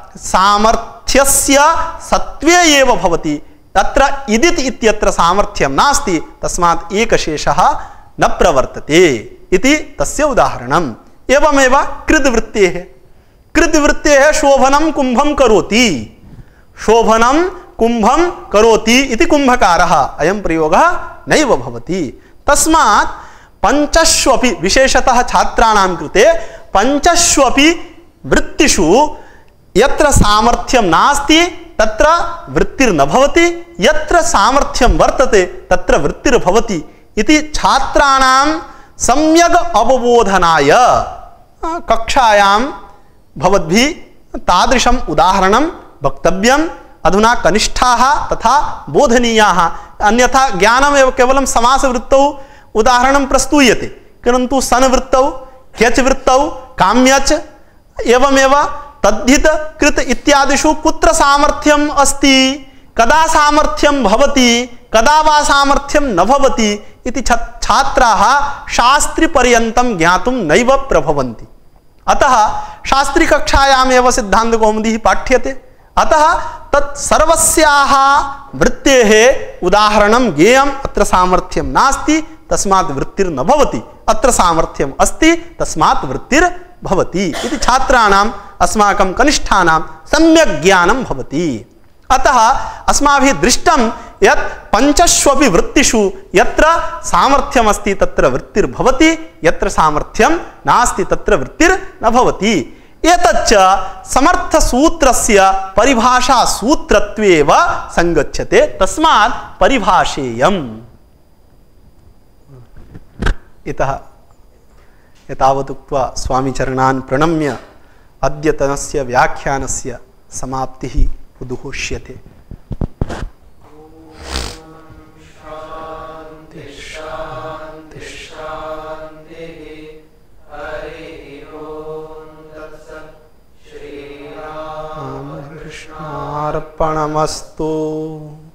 सामर्थ्यस्य सत्त्वे एव भवति। तत्र इदित् इत्यत्र सामर्थ्यं नास्ति, तस्मात् एकशेषः न प्रवर्तते इति तस्य उदाहरणम्। एवमेव कृद्वृत्तेः, कृद्वृत्तेः शोभनं कुम्भं करोति, शोभनं कुम्भं करोति इति कुम्भकारः, अयं प्रयोगः नैव भवति। तस्मात् पञ्चष्वपि, विशेषतः छात्राणां कृते पञ्चष्वपि वृत्तिषु यत्र सामर्थ्यं नास्ति तत्र वृत्तिर्न भवति, यत्र सामर्थ्यं वर्तते तत्र वृत्तिर्भवति इति छात्राणां सम्यक् अवबोधनाय कक्षायां भवद्भिः तादृशम् उदाहरणं वक्तव्यम्। अधुना कनिष्ठाः तथा बोधनीयाः, अन्यथा ज्ञानमेव केवलं समासवृत्तौ उदाहरणं प्रस्तूयते, परन्तु सन्वृत्तौ, क्यच् वृत्तौ, काम्यच्, एवमेव तद्धित कृत इत्यादिषु कुत्र सामर्थ्यम् अस्ति, कदा सामर्थ्यं भवति, कदा वा सामर्थ्यं न भवति इति छात्राः शास्त्रिपर्यन्तं ज्ञातुं नैव प्रभवन्ति। अतः शास्त्रिकक्षायामेव सिद्धान्तकौमुदी पाठ्यते। अतः तत् सर्वस्याः वृत्तेः उदाहरणं ज्ञेयम् अत्र सामर्थ्यं नास्ति तस्मात् वृत्तिर्न भवति अत्र सामर्थ्यम् अस्ति तस्मात् वृत्तिर्भवति इति छात्राणाम् अस्माकं कनिष्ठानां सम्यक् ज्ञानं भवति। अतः अस्माभिः दृष्टं यत् पञ्चष्वपि वृत्तिषु यत्र सामर्थ्यमस्ति तत्र वृत्तिर्भवति यत्र सामर्थ्यं नास्ति तत्र वृत्तिर्न भवति। एतच्च समर्थसूत्रस्य परिभाषासूत्रत्वेव संगच्छते तस्मात् परिभाषेयम्। इतः एतावदुक्त्वा स्वामीचरणान् प्रणम्य अद्यतनस्य व्याख्यानस्य समाप्तिः उद्घोष्यते। शान्ति शान्ति शान्तिः। हरिः ओम् तत्सत्। श्रीरामकृष्णार्पणमस्तु।